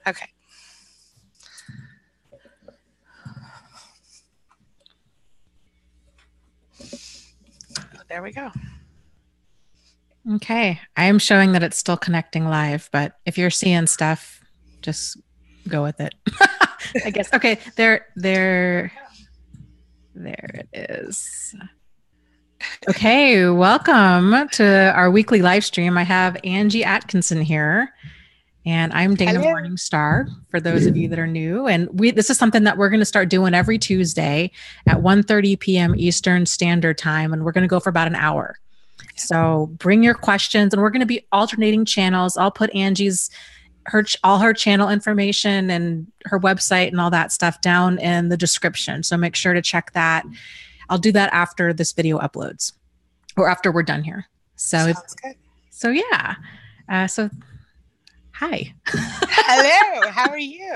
Okay. There we go. Okay. I am showing that it's still connecting live, but if you're seeing stuff, just go with it. I guess. Okay. There it is. Okay. Welcome to our weekly live stream. I have Angie Atkinson here. And I'm Dana Hello. Morningstar for those of you that are new. And this is something that we're going to start doing every Tuesday at 1:30 p.m. Eastern Standard Time. And we're going to go for about an hour. So bring your questions, and we're going to be alternating channels. I'll put all her channel information and her website and all that stuff down in the description. So make sure to check that. I'll do that after this video uploads or after we're done here. So, Sounds good. So yeah. Hi. Hello. How are you?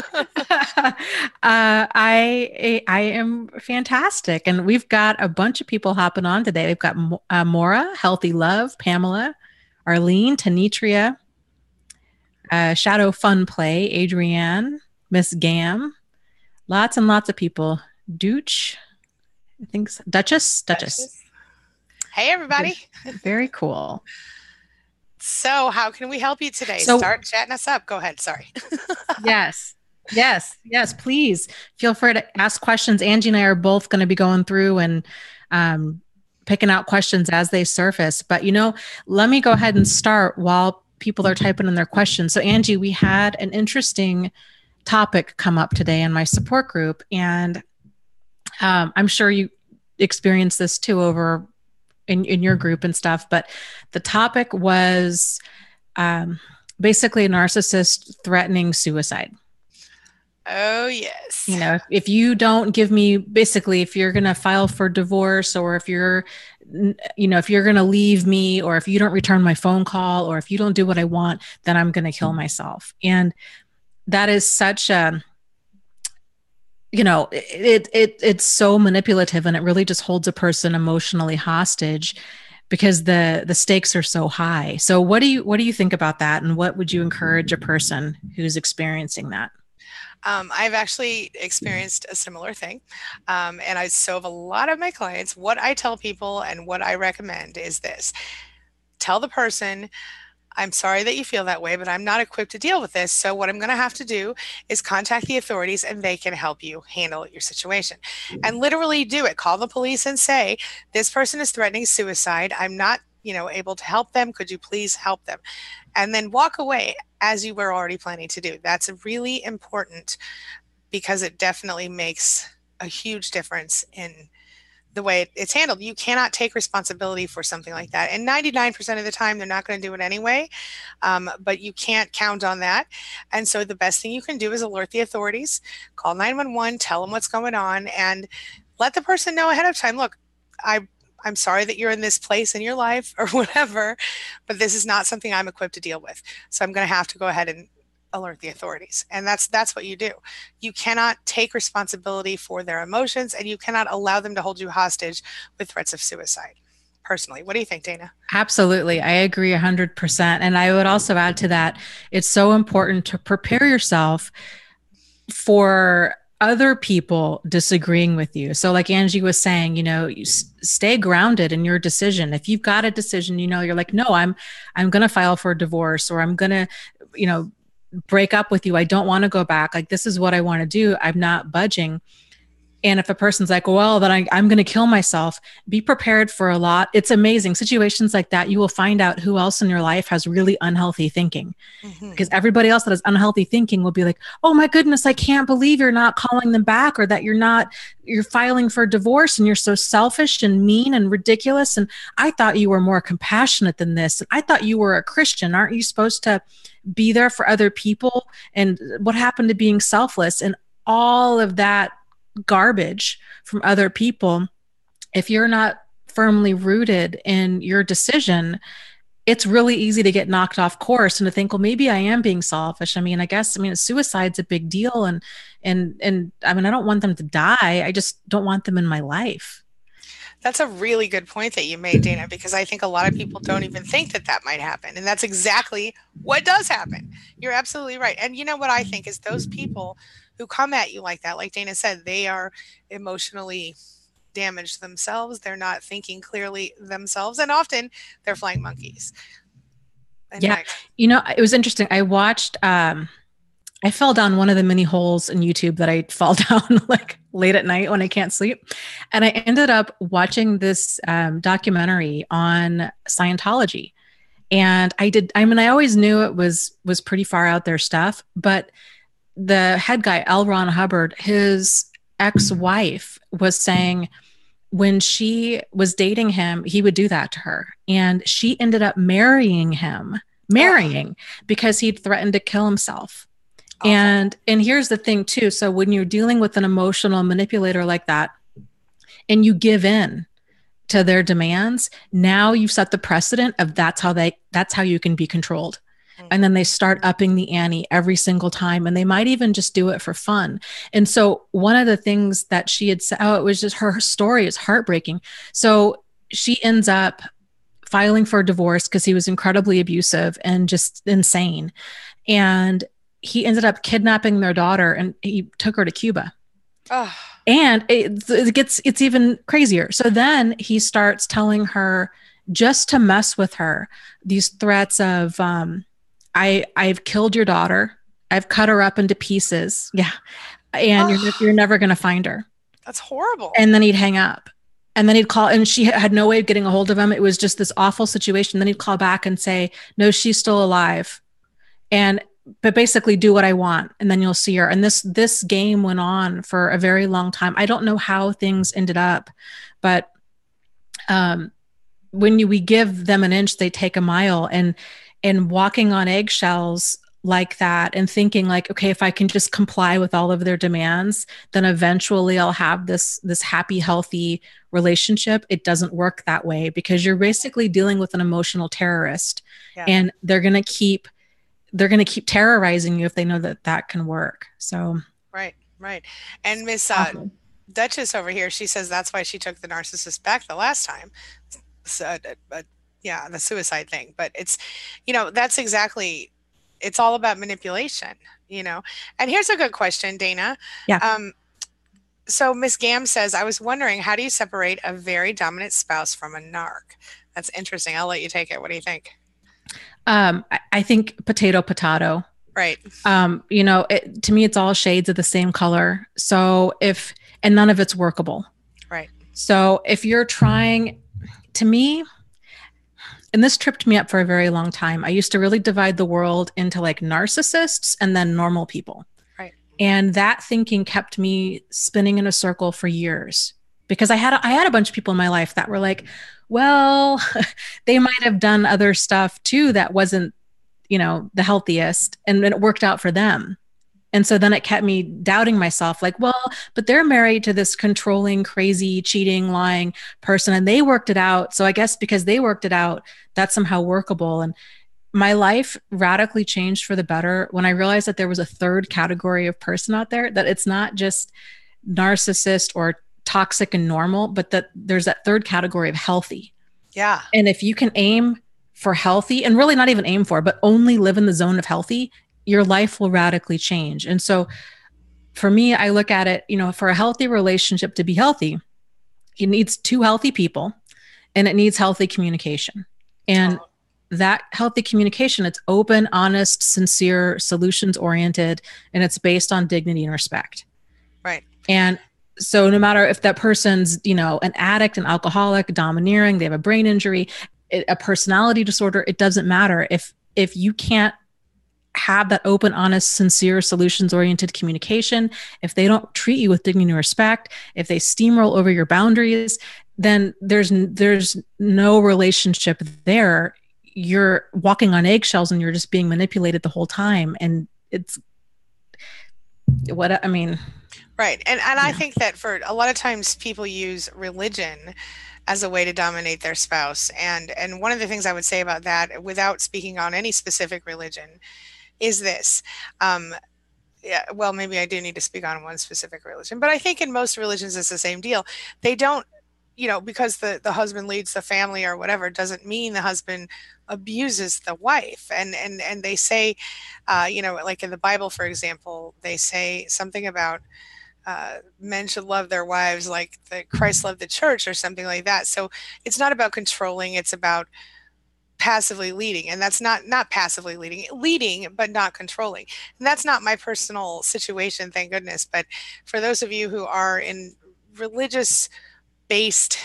I am fantastic, and we've got a bunch of people hopping on today. We've got Maura, Healthy Love, Pamela, Arlene, Tanitria, Shadow Fun Play, Adrienne, Miss Gam, lots and lots of people. Dooch, I think so. Duchess. Hey, everybody. Very cool. So how can we help you today? Start chatting us up. Go ahead. Sorry. Yes, please feel free to ask questions. Angie and I are both going to be going through and picking out questions as they surface. But, let me go ahead and start while people are typing in their questions. So, Angie, we had an interesting topic come up today in my support group. And I'm sure you experienced this too over in your group and stuff. But the topic was basically a narcissist threatening suicide. Oh, yes. If you don't give me, basically, if you're going to file for divorce, or if you're going to leave me, or if you don't return my phone call, or if you don't do what I want, then I'm going to kill myself. And that is such a, it's so manipulative, and it really just holds a person emotionally hostage because the stakes are so high. So what do you think about that? And what would you encourage a person who's experiencing that? I've actually experienced a similar thing. And so have a lot of my clients. What I tell people and what I recommend is this: tell the person, I'm sorry that you feel that way, but I'm not equipped to deal with this. So what I'm going to have to do is contact the authorities, and they can help you handle your situation. And literally do it. Call the police and say, this person is threatening suicide. I'm not, able to help them. Could you please help them? And then walk away as you were already planning to do. That's really important, because it definitely makes a huge difference in the way it's handled. You cannot take responsibility for something like that. And 99% of the time, they're not going to do it anyway. But you can't count on that. And so the best thing you can do is alert the authorities, call 911, tell them what's going on, and let the person know ahead of time, look, I'm sorry that you're in this place in your life or whatever, but this is not something I'm equipped to deal with. So I'm going to have to go ahead and alert the authorities. And that's what you do. You cannot take responsibility for their emotions, and you cannot allow them to hold you hostage with threats of suicide. Personally, what do you think, Dana? Absolutely. I agree 100%. And I would also add to that, it's so important to prepare yourself for other people disagreeing with you. So like Angie was saying, you stay grounded in your decision. If you've got a decision, you're like, no, I'm going to file for a divorce, or I'm going to, break up with you. I don't want to go back. Like, this is what I want to do. I'm not budging. And if a person's like, well, then I'm going to kill myself, be prepared for a lot. It's amazing. Situations like that, you will find out who else in your life has really unhealthy thinking. Mm-hmm. Because everybody else that has unhealthy thinking will be like, oh my goodness, I can't believe you're not calling them back, or that you're filing for divorce, and you're so selfish and mean and ridiculous. And I thought you were more compassionate than this. And I thought you were a Christian. Aren't you supposed to be there for other people? And what happened to being selfless? And all of that garbage from other people. If you're not firmly rooted in your decision, it's really easy to get knocked off course and to think, well, maybe I am being selfish. Suicide's a big deal. And I don't want them to die. I just don't want them in my life. That's a really good point that you made, Dana, because I think a lot of people don't even think that that might happen. And that's exactly what does happen. You're absolutely right. And you know what I think is those people who come at you like that, like Dana said, they are emotionally damaged themselves. They're not thinking clearly themselves. And often they're flying monkeys, in Yeah. my experience. You know, it was interesting. I fell down one of the many holes in YouTube that I fall down like late at night when I can't sleep. And I ended up watching this documentary on Scientology. And I mean, I always knew it was pretty far out there stuff, but the head guy, L. Ron Hubbard, his ex-wife was saying when she was dating him, he would do that to her. And she ended up Oh, marrying because he'd threatened to kill himself. awful. And here's the thing too. So when you're dealing with an emotional manipulator like that and you give in to their demands, now you've set the precedent of that's how you can be controlled. And Hmm. then they start upping the ante every single time. And they might even just do it for fun. And so one of the things that she had said, oh, it was just her story is heartbreaking. So she ends up filing for divorce because he was incredibly abusive and just insane. And he ended up kidnapping their daughter and he took her to Cuba. Oh, And it's even crazier. So then he starts telling her just to mess with her these threats of I've killed your daughter. I've cut her up into pieces. Yeah. And oh, you're never going to find her. that's horrible. And then he'd hang up. And then he'd call, and she had no way of getting a hold of him. It was just this awful situation. Then he'd call back and say, "No, she's still alive." And but basically do what I want and then you'll see her. And this game went on for a very long time. I don't know how things ended up, but um we give them an inch, they take a mile. And walking on eggshells like that and thinking like, okay, if I can just comply with all of their demands, then eventually I'll have this happy, healthy relationship. It doesn't work that way because you're basically dealing with an emotional terrorist, Yeah. and they're going to keep terrorizing you if they know that that can work. So Right, right. And Miss awful. Duchess over here, she says that's why she took the narcissist back the last time. So, yeah, the suicide thing. But it's, that's exactly, it's all about manipulation. And here's a good question, Dana. Yeah. Um, so Miss Gam says, I was wondering, how do you separate a very dominant spouse from a narc? That's interesting. I'll let you take it. What do you think? I think potato, potato. Right, To me, it's all shades of the same color. And none of it's workable. right. So if you're trying, to me, and this tripped me up for a very long time, I used to really divide the world into like narcissists and then normal people. Right. And that thinking kept me spinning in a circle for years because I had a bunch of people in my life that were like, well, they might have done other stuff too that wasn't, the healthiest, and it worked out for them. And so then it kept me doubting myself like, well, but they're married to this controlling, crazy, cheating, lying person and they worked it out. So I guess because they worked it out, that's somehow workable. And my life radically changed for the better when I realized that there was a third category of person out there, that it's not just narcissist or toxic and normal, but that there's that third category of healthy. Yeah. And if you can aim for healthy and really not even aim for, but only live in the zone of healthy, your life will radically change. And so for me, I look at it, for a healthy relationship to be healthy, it needs two healthy people and it needs healthy communication. And Oh, that healthy communication, it's open, honest, sincere, solutions oriented, and it's based on dignity and respect. right. And so no matter if that person's, an addict, an alcoholic, domineering, they have a brain injury, a personality disorder, it doesn't matter. If you can't have that open, honest, sincere, solutions oriented communication, if they don't treat you with dignity and respect, if they steamroll over your boundaries, then there's no relationship there. You're walking on eggshells and you're just being manipulated the whole time. And it's what I mean. Right. And I Yeah. think that for a lot of times people use religion as a way to dominate their spouse. And one of the things I would say about that, without speaking on any specific religion, is this. Yeah, well, maybe I do need to speak on one specific religion, but I think in most religions it's the same deal. They don't. because the husband leads the family or whatever doesn't mean the husband abuses the wife. And they say, like in the Bible, for example, they say something about men should love their wives like Christ loved the church or something like that. So it's not about controlling, it's about passively leading. And that's not passively leading but not controlling. And that's not my personal situation, thank goodness. But for those of you who are in religious based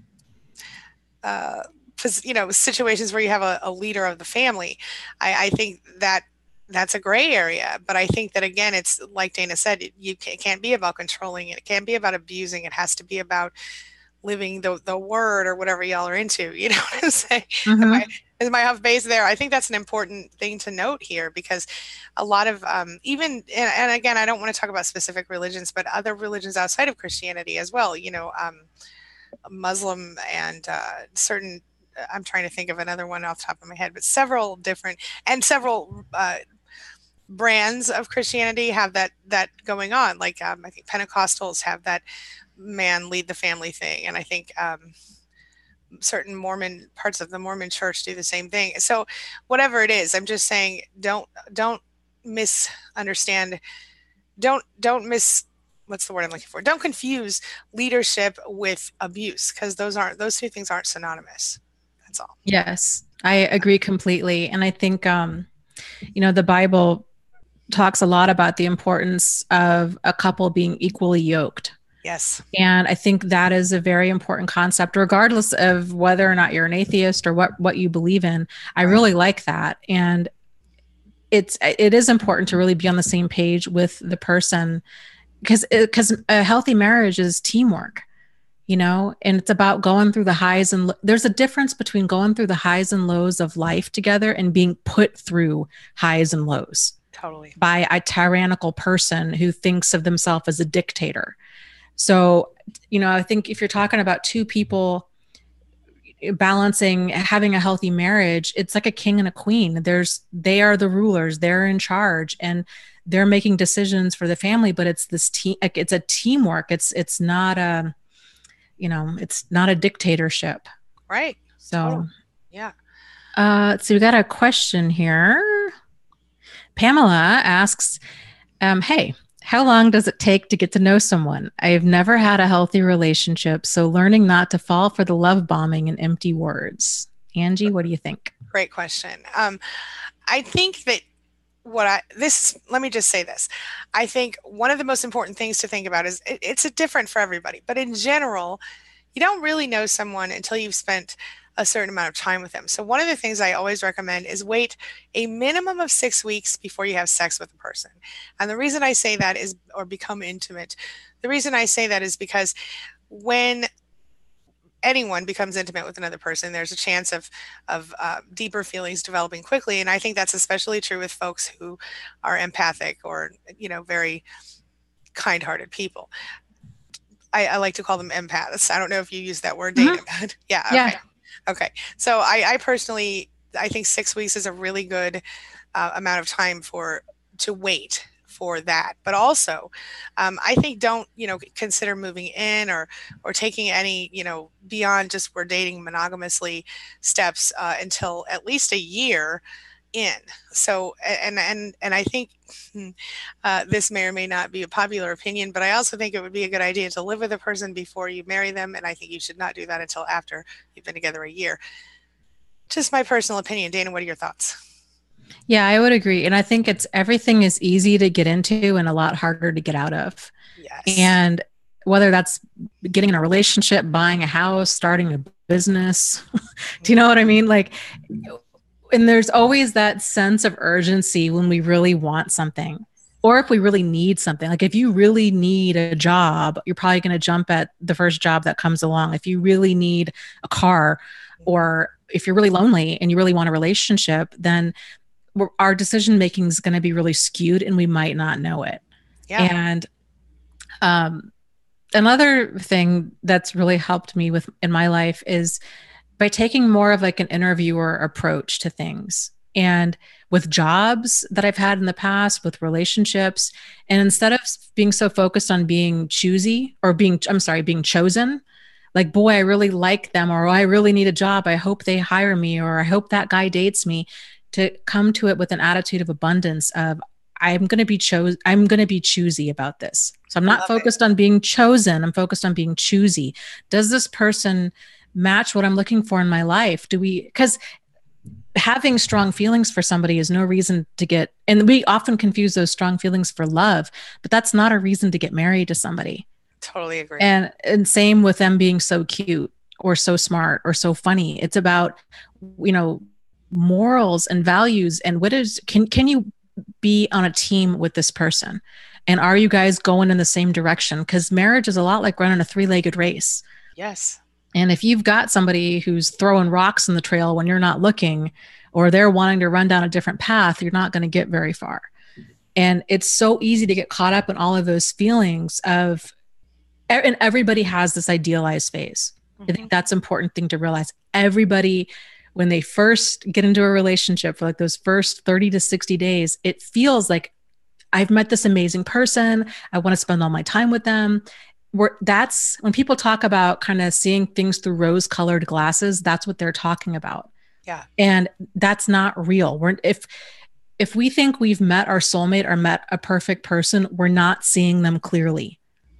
uh, situations where you have a leader of the family, I think that that's a gray area. But I think that, again, it's like Dana said, it can't be about controlling it. It can't be about abusing. It has to be about living the word or whatever y'all are into. You know what I'm saying? Am I, Mm-hmm. am I off base there? I think that's an important thing to note here, because a lot of and again, I don't want to talk about specific religions, but other religions outside of Christianity as well. Muslim and certain. I'm trying to think of another one off the top of my head, but several brands of Christianity have that going on. Like I think Pentecostals have that man lead the family thing, and I think certain Mormon parts of the Mormon Church do the same thing. So whatever it is, I'm just saying, don't misunderstand. Don't miss what's the word I'm looking for? Don't confuse leadership with abuse, because those two things aren't synonymous. That's all. Yes, I agree completely. And I think, the Bible talks a lot about the importance of a couple being equally yoked. Yes. And I think that is a very important concept, regardless of whether or not you're an atheist or what you believe in. I Right. really like that. And it is important to really be on the same page with the person, because a healthy marriage is teamwork, and it's about going through the highs there's a difference between going through the highs and lows of life together and being put through highs and lows Totally. by a tyrannical person who thinks of themselves as a dictator. So, I think if you're talking about two people balancing having a healthy marriage, it's like a king and a queen. They are the rulers, they're in charge, and they're making decisions for the family, but it's this team, like, it's a teamwork. It's not it's not a dictatorship. Right. So, Totally. Yeah. so we got a question here. Pamela asks, hey, how long does it take to get to know someone? I've never had a healthy relationship, so learning not to fall for the love bombing and empty words. Angie, what do you think? Great question. I think that let me just say this. I think one of the most important things to think about is it's different for everybody, but in general, you don't really know someone until you've spent a certain amount of time with them. So one of the things I always recommend is wait a minimum of 6 weeks before you have sex with a person. And the reason I say that is, or become intimate, the reason I say that is because when anyone becomes intimate with another person, there's a chance of deeper feelings developing quickly. And I think that's especially true with folks who are empathic or very kind-hearted people. I like to call them empaths. I don't know if you use that word, Dana, Mm-hmm. but yeah, Yeah. okay. Okay. So I personally, I think 6 weeks is a really good amount of time to wait for that. But also, I think don't, consider moving in or taking any, beyond just we're dating monogamously steps until at least a year in. So, and I think this may or may not be a popular opinion, but I also think it would be a good idea to live with a person before you marry them. And I think you should not do that until after you've been together a year. Just my personal opinion. Dana, what are your thoughts? Yeah, I would agree. And I think everything is easy to get into and a lot harder to get out of. Yes. And whether that's getting in a relationship, buying a house, starting a business, do you know what I mean? Like, and there's always that sense of urgency when we really want something, or if we really need something. Like, if you really need a job, you're probably going to jump at the first job that comes along. If you really need a car, or if you're really lonely and you really want a relationship, then our decision making is going to be really skewed and we might not know it. Yeah. And um, another thing that's really helped me with in my life is by taking more of like an interviewer approach to things. And with jobs that I've had in the past, with relationships, and instead of being so focused on being choosy or being chosen, like, boy, I really like them, or, oh, I really need a job. I hope they hire me, or I hope that guy dates me. To come to it with an attitude of abundance of, I'm going to be choosy about this. So I'm I not love it. focused on being chosen. I'm focused on being choosy. Does this person match what I'm looking for in my life? Because having strong feelings for somebody is no reason to get, and we often confuse those strong feelings for love, but that's not a reason to get married to somebody. Totally agree. And same with them being so cute or so smart or so funny. It's about, you know, morals and values, and what is, can you be on a team with this person? And are you guys going in the same direction? Because marriage is a lot like running a three-legged race. Yes. And if you've got somebody who's throwing rocks in the trail when you're not looking, or they're wanting to run down a different path, you're not going to get very far. And it's so easy to get caught up in all of those feelings of, and everybody has this idealized phase. I Hmm. think that's an important thing to realize. Everybody, when they first get into a relationship for like those first 30 to 60 days, it feels like I've met this amazing person. I want to spend all my time with them. That's when people talk about kind of seeing things through rose colored glasses, that's what they're talking about. Yeah. And that's not real. If we think we've met our soulmate or met a perfect person, we're not seeing them clearly.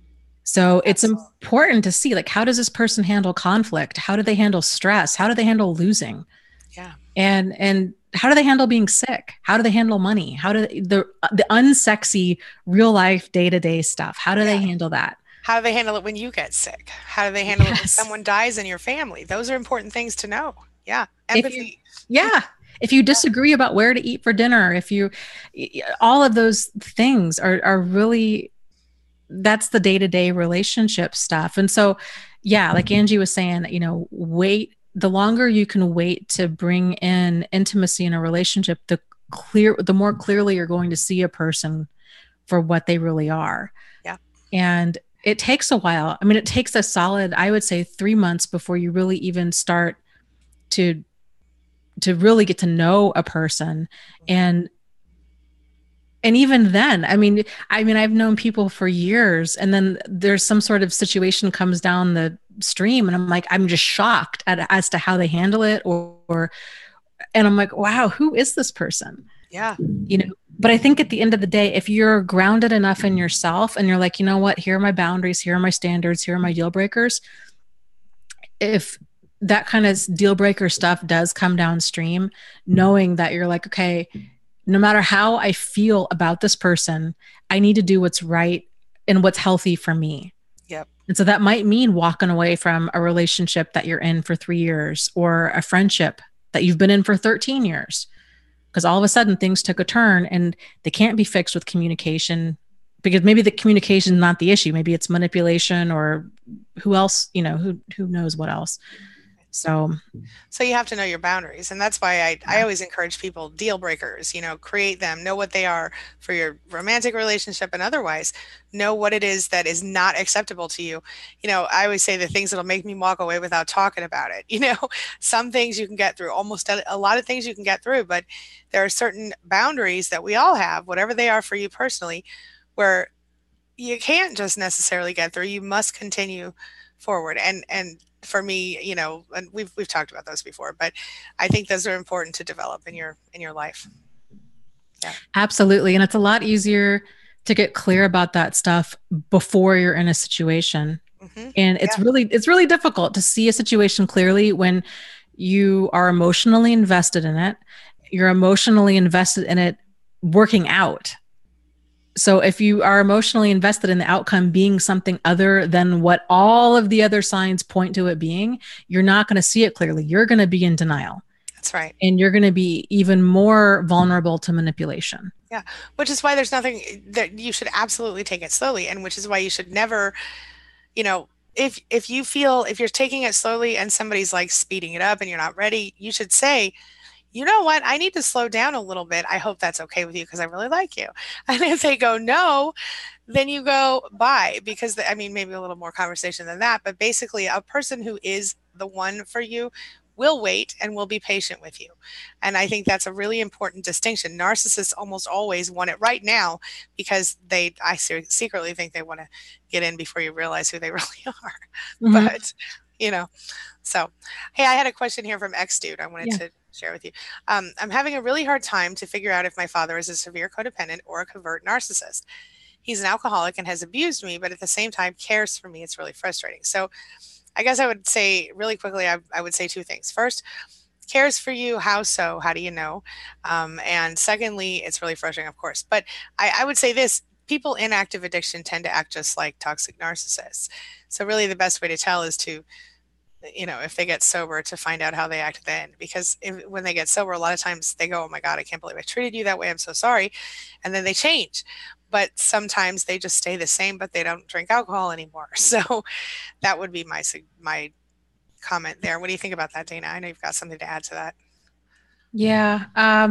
So it's Absolutely. important to see, like, how does this person handle conflict? How do they handle stress? How do they handle losing? Yeah. And how do they handle being sick? How do they handle money? How do the unsexy real life day-to-day stuff? How do Yeah. they handle that? How do they handle it when you get sick? How do they handle it when Yes. someone dies in your family? Those are important things to know. Yeah. If you Empathy. Yeah, if you disagree about where to eat for dinner, if you all of those things are really, that's the day-to-day relationship stuff. And so, yeah, like Angie was saying, wait, the longer you can wait to bring in intimacy in a relationship, the more clearly you're going to see a person for what they really are. Yeah. And it takes a while. I mean, it takes a solid, I would say, 3 months before you really even start to really get to know a person. and and even then, I mean I've known people for years, and then there's some sort of situation comes down the stream, and I'm just shocked as to how they handle it, or and I'm like, wow, who is this person? Yeah. But I think at the end of the day, if you're grounded enough in yourself and you're like, you know what, here are my boundaries, here are my standards, here are my deal breakers. If that kind of deal breaker stuff does come downstream, knowing that you're like, okay, no matter how I feel about this person, I need to do what's right and what's healthy for me. Yep. And so that might mean walking away from a relationship that you're in for 3 years, or a friendship that you've been in for 13 years. Because all of a sudden things took a turn, and they can't be fixed with communication, because maybe the communication is not the issue. Maybe it's manipulation, or who else, who knows what else. So, So you have to know your boundaries. And that's why I yeah. always encourage people, deal breakers, create them, know what they are for your romantic relationship and otherwise. Know what it is that is not acceptable to you. I always say the things that'll make me walk away without talking about it. Some things you can get through, almost a lot of things you can get through, but there are certain boundaries that we all have, whatever they are for you personally, where you can't just necessarily get through. You must continue forward. And for me, and we've talked about those before, but I think those are important to develop in your life. Yeah. Absolutely. And it's a lot easier to get clear about that stuff before you're in a situation. Hmm. And Yeah. it's really difficult to see a situation clearly when you are emotionally invested in it. You're emotionally invested in it working out. So if you are emotionally invested in the outcome being something other than what all of the other signs point to it being, you're not going to see it clearly. You're going to be in denial, That's right. and you're going to be even more vulnerable to manipulation. Yeah. Which is why there's nothing that you should absolutely take it slowly, and which is why you should never, you know, if you feel if you're taking it slowly and somebody's like speeding it up and you're not ready, you should say, you know what? I need to slow down a little bit. I hope that's okay with you because I really like you. And if they go, no, then you go, bye. Because, maybe a little more conversation than that. But basically, a person who is the one for you will wait and will be patient with you. And I think that's a really important distinction. Narcissists almost always want it right now because I secretly think they want to get in before you realize who they really are. Mhm. But you know. So, hey, I had a question here from X Dude I wanted Yeah. to share with you. I'm having a really hard time to figure out if my father is a severe codependent or a covert narcissist. He's an alcoholic and has abused me, but at the same time cares for me. It's really frustrating. So, I guess I would say really quickly, I would say two things. First, cares for you. How so? How do you know? And secondly, it's really frustrating, of course. But I would say this people in active addiction tend to act just like toxic narcissists. So, really, the best way to tell is to if they get sober to find out how they act then. Because when they get sober, a lot of times they go, oh my God, I can't believe I treated you that way. I'm so sorry. And then they change. But sometimes they just stay the same, but they don't drink alcohol anymore. So that would be my comment there. What do you think about that, Dana? I know you've got something to add to that. Yeah.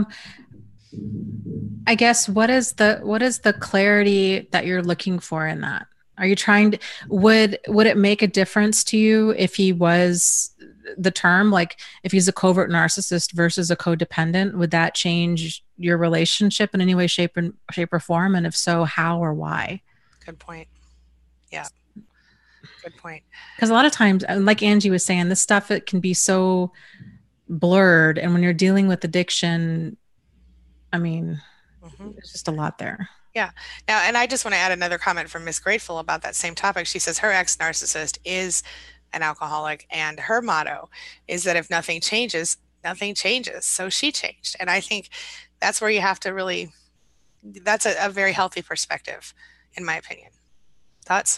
I guess what is the clarity that you're looking for in that? Are you trying to would it make a difference to you if he was the term, like if he's a covert narcissist versus a codependent, would that change your relationship in any way, shape or form? And if so, how or why? Good point. Yeah, good point. Because a lot of times, like Angie was saying, this stuff, it can be so blurred. And when you're dealing with addiction, I mean, Hmm. there's just a lot there. Yeah. Now, and I just want to add another comment from Miss Grateful about that same topic. She says her ex narcissist is an alcoholic, and her motto is that if nothing changes, nothing changes. So she changed. And I think that's where you have to really, that's a very healthy perspective, in my opinion. Thoughts?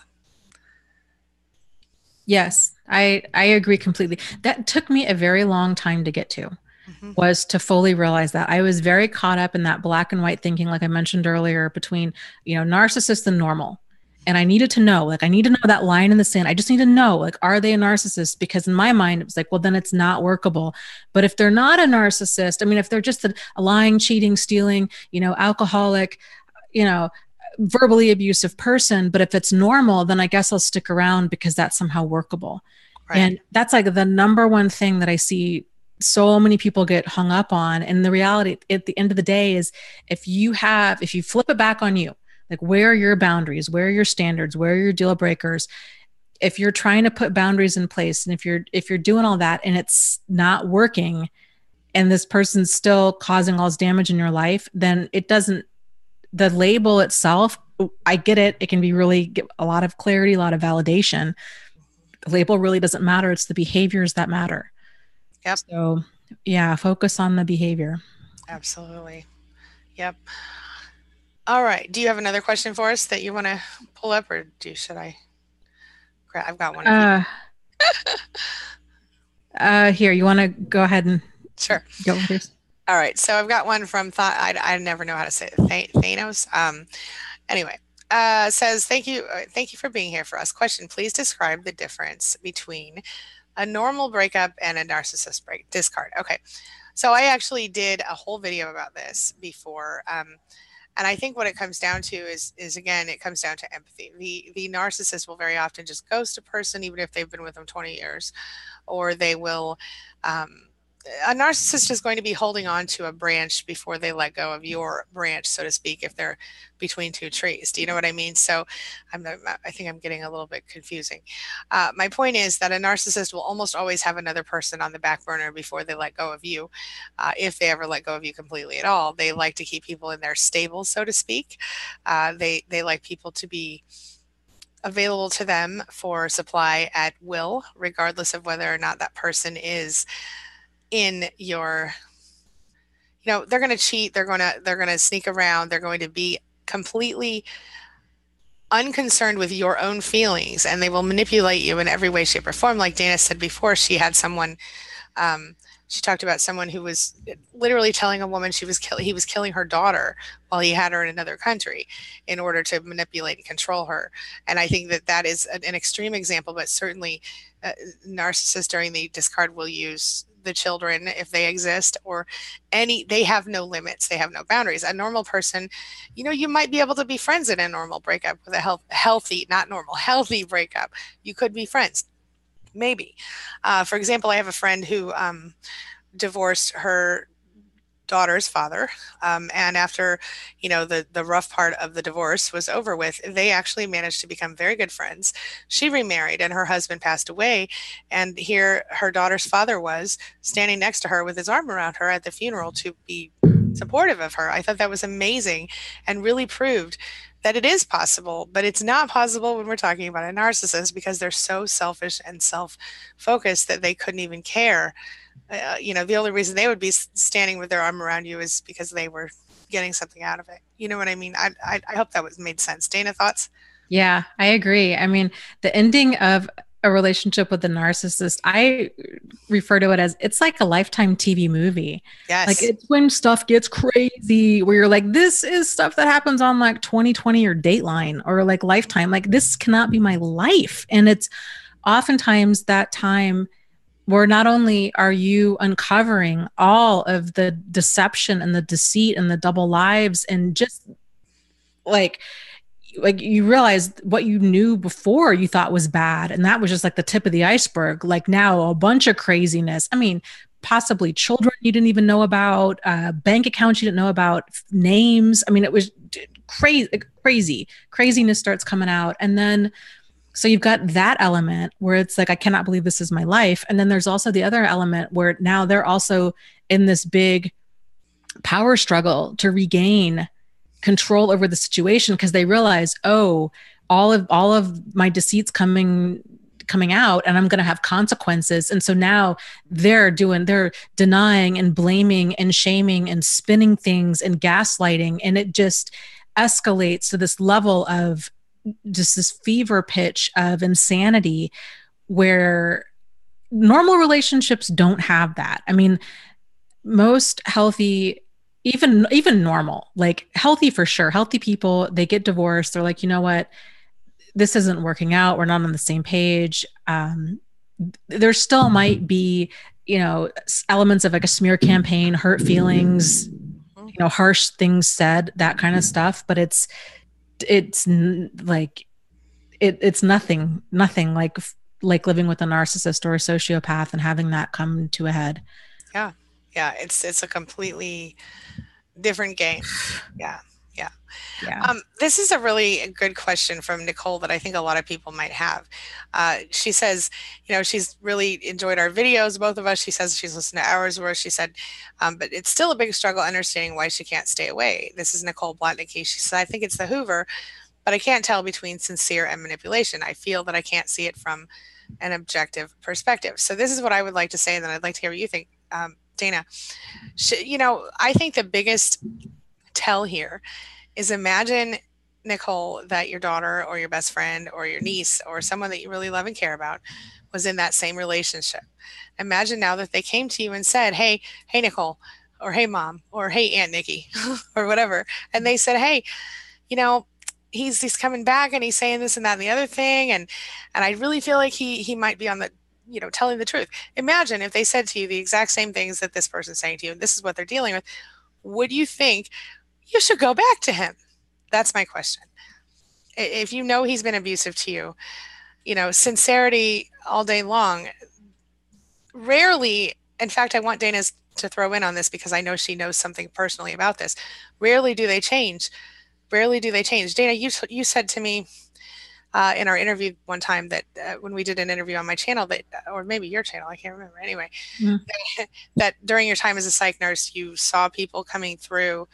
Yes, I agree completely. That took me a very long time to get to, Hmm. was to fully realize that. I was very caught up in that black and white thinking, like I mentioned earlier, between, narcissist and normal. And I needed to know, like, I need to know that line in the sand. I just need to know, like, are they a narcissist? Because in my mind, it was like, well, then it's not workable. But if they're not a narcissist, I mean, if they're just a lying, cheating, stealing, alcoholic, you know, verbally abusive person, but if it's normal, then I guess I'll stick around because that's somehow workable. Right. And that's like the number one thing that I see so many people get hung up on. And the reality at the end of the day is, if you flip it back on you, like, where are your boundaries? Where are your standards? Where are your deal breakers? If you're trying to put boundaries in place, and if you're doing all that and it's not working, and this person's still causing all this damage in your life, then it doesn't, the label itself, I get it. It can be really get a lot of clarity, a lot of validation. The label really doesn't matter. It's the behaviors that matter. Yep. So, yeah, focus on the behavior. Absolutely. Yep. All right. Do you have another question for us that you want to pull up, or should I? I've got one if you. Uh, Here, you want to go ahead and Sure. go with yours? All right. So I've got one from Thought. I never know how to say it. Thanos. Anyway, says thank you for being here for us. Question: please describe the difference between a normal breakup and a narcissist discard. Okay. So I actually did a whole video about this before. And I think what it comes down to is again, it comes down to empathy. The narcissist will very often just ghost a person, even if they've been with them 20 years, or they will. Um, a narcissist is going to be holding on to a branch before they let go of your branch, so to speak, if they're between two trees. Do you know what I mean? So I think I'm getting a little bit confusing. My point is that a narcissist will almost always have another person on the back burner before they let go of you. If they ever let go of you completely at all, they like to keep people in their stable, so to speak. They like people to be available to them for supply at will, regardless of whether or not that person is in your, they're going to cheat, they're going to sneak around, they're going to be completely unconcerned with your own feelings, and they will manipulate you in every way, shape, or form. Like Dana said before, she had someone, um, she talked about someone who was literally telling a woman he was killing her daughter while he had her in another country in order to manipulate and control her. And I think that is an extreme example, but certainly narcissists during the discard will use the children if they exist, or they have no limits, they have no boundaries. A normal person, you might be able to be friends in a normal breakup with a healthy, not normal, healthy breakup. You could be friends, maybe. For example, I have a friend who divorced her daughter's father. And after, the rough part of the divorce was over with, they actually managed to become very good friends. She remarried and her husband passed away. And here her daughter's father was standing next to her with his arm around her at the funeral to be supportive of her. I thought that was amazing and really proved that it is possible, but it's not possible when we're talking about a narcissist because they're so selfish and self focused that they couldn't even care. The only reason they would be standing with their arm around you is because they were getting something out of it. You know what I mean? I hope that was made sense. Dana, thoughts? Yeah, I agree. I mean, the ending of a relationship with a narcissist, I refer to it as it's like a lifetime TV movie. Like Yes. it's when stuff gets crazy, where you're like, this is stuff that happens on like 2020 or Dateline or like Lifetime. Like this cannot be my life. And it's oftentimes that time where not only are you uncovering all of the deception and the deceit and the double lives and just like you realize what you knew before you thought was bad and that was just like the tip of the iceberg. Like now a bunch of craziness. I mean, possibly children you didn't even know about, bank accounts you didn't know about, names. I mean, it was craziness starts coming out. And then so you've got that element where it's like, I cannot believe this is my life. And then there's also the other element where now they're also in this big power struggle to regain control over the situation because they realize, oh, all of my deceits coming out and I'm going to have consequences. And so now they're denying and blaming and shaming and spinning things and gaslighting. And it just escalates to this level of just this fever pitch of insanity where normal relationships don't have that. I mean, most healthy, even normal, like healthy for sure, healthy people, they get divorced, they're like, you know what, this isn't working out, we're not on the same page. There still might be, elements of like a smear campaign, hurt feelings, harsh things said, that kind of stuff, but it's like it's nothing like living with a narcissist or a sociopath and having that come to a head. Yeah. Yeah. It's a completely different game. Yeah. Yeah. Yeah. This is a really good question from Nicole that I think a lot of people might have. She says, she's really enjoyed our videos, both of us. She says she's listened to ours where she said, but it's still a big struggle understanding why she can't stay away. This is Nicole Blatnicky. She said, I think it's the Hoover, but I can't tell between sincere and manipulation. I feel that I can't see it from an objective perspective. So this is what I would like to say, and then I'd like to hear what you think, Dana. I think the biggest tell here is imagine, Nicole, that your daughter or your best friend or your niece or someone that you really love and care about was in that same relationship. Imagine now that they came to you and said, hey, Nicole, or hey, mom, or hey, Aunt Nikki, or whatever. And they said, hey, you know, he's coming back and he's saying this and that and the other thing. And I really feel like he might be on the, telling the truth. Imagine if they said to you the exact same things that this person's saying to you, and this is what they're dealing with. Would you think you should go back to him? That's my question. If you know he's been abusive to you, sincerity all day long. Rarely, in fact, I want Dana's to throw in on this because I know she knows something personally about this. Rarely do they change. Rarely do they change. Dana, you said to me in our interview one time that when we did an interview on my channel that, or maybe your channel, I can't remember. Anyway, that during your time as a psych nurse, you saw people coming through.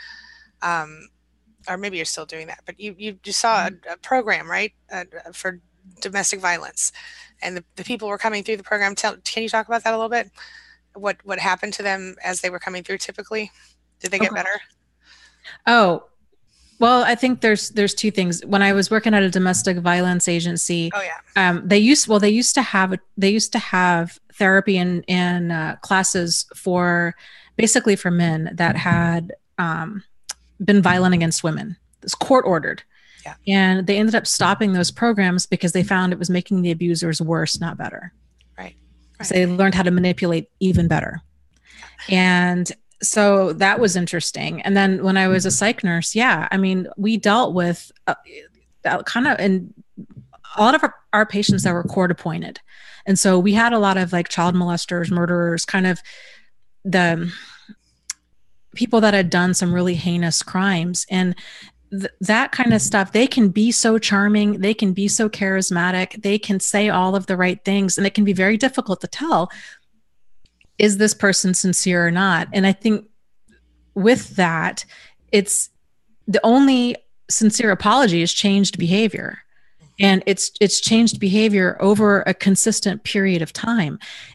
Or maybe you're still doing that, but you saw a program, right, for domestic violence, and the people were coming through the program. Can you talk about that a little bit? What happened to them as they were coming through typically? Did they get better? Oh, well, I think there's two things. When I was working at a domestic violence agency, Oh yeah, they used to have therapy in classes for basically for men that had been violent against women. It's court ordered. yeah, And they ended up stopping those programs because they found it was making the abusers worse, not better. right, So right. they learned how to manipulate even better. And so that was interesting. And then when I was a psych nurse, yeah, I mean, we dealt with kind of, and a lot of our patients that were court appointed. And so we had a lot of like child molesters, murderers, kind of the people that had done some really heinous crimes. And that kind of stuff, they can be so charming, they can be so charismatic, they can say all of the right things, and it can be very difficult to tell, is this person sincere or not? And I think with that, it's the only sincere apology is changed behavior. And it's changed behavior over a consistent period of time.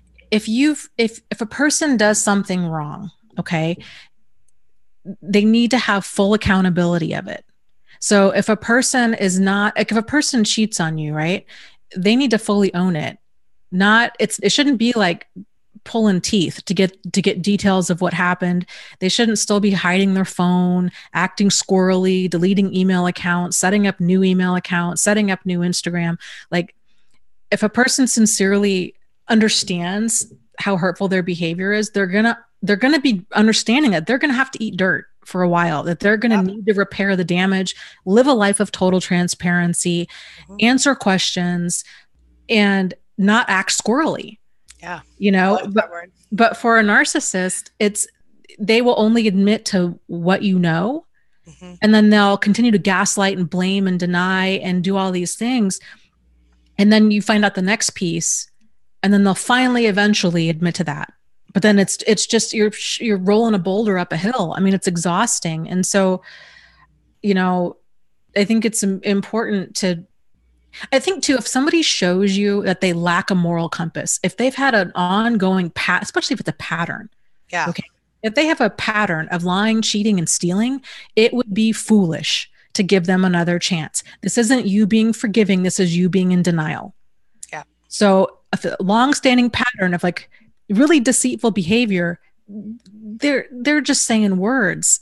If a person does something wrong, okay, they need to have full accountability of it. So if a person is not, like if a person cheats on you, right, they need to fully own it. Not it shouldn't be like pulling teeth to get details of what happened. They shouldn't still be hiding their phone, acting squirrely, deleting email accounts, setting up new email accounts, setting up new Instagram. Like if a person sincerely understands how hurtful their behavior is, they're gonna be understanding that they're gonna have to eat dirt for a while, that they're gonna Yep. need to repair the damage, live a life of total transparency, Hmm. answer questions, and not act squirrely, Yeah. you I know. like but that word. but for a narcissist, it's they will only admit to what you know, Hmm. and then they'll continue to gaslight and blame and deny and do all these things, and then you find out the next piece, and then they'll finally eventually admit to that. But then it's just you're rolling a boulder up a hill. I mean, it's exhausting. And so, you know, I think it's important to, I think too, if somebody shows you that they lack a moral compass, if they've had an ongoing especially if it's a pattern, Yeah. okay, if they have a pattern of lying, cheating, and stealing, it would be foolish to give them another chance. This isn't you being forgiving. This is you being in denial. Yeah. So a long-standing pattern of like really deceitful behavior, they're just saying words,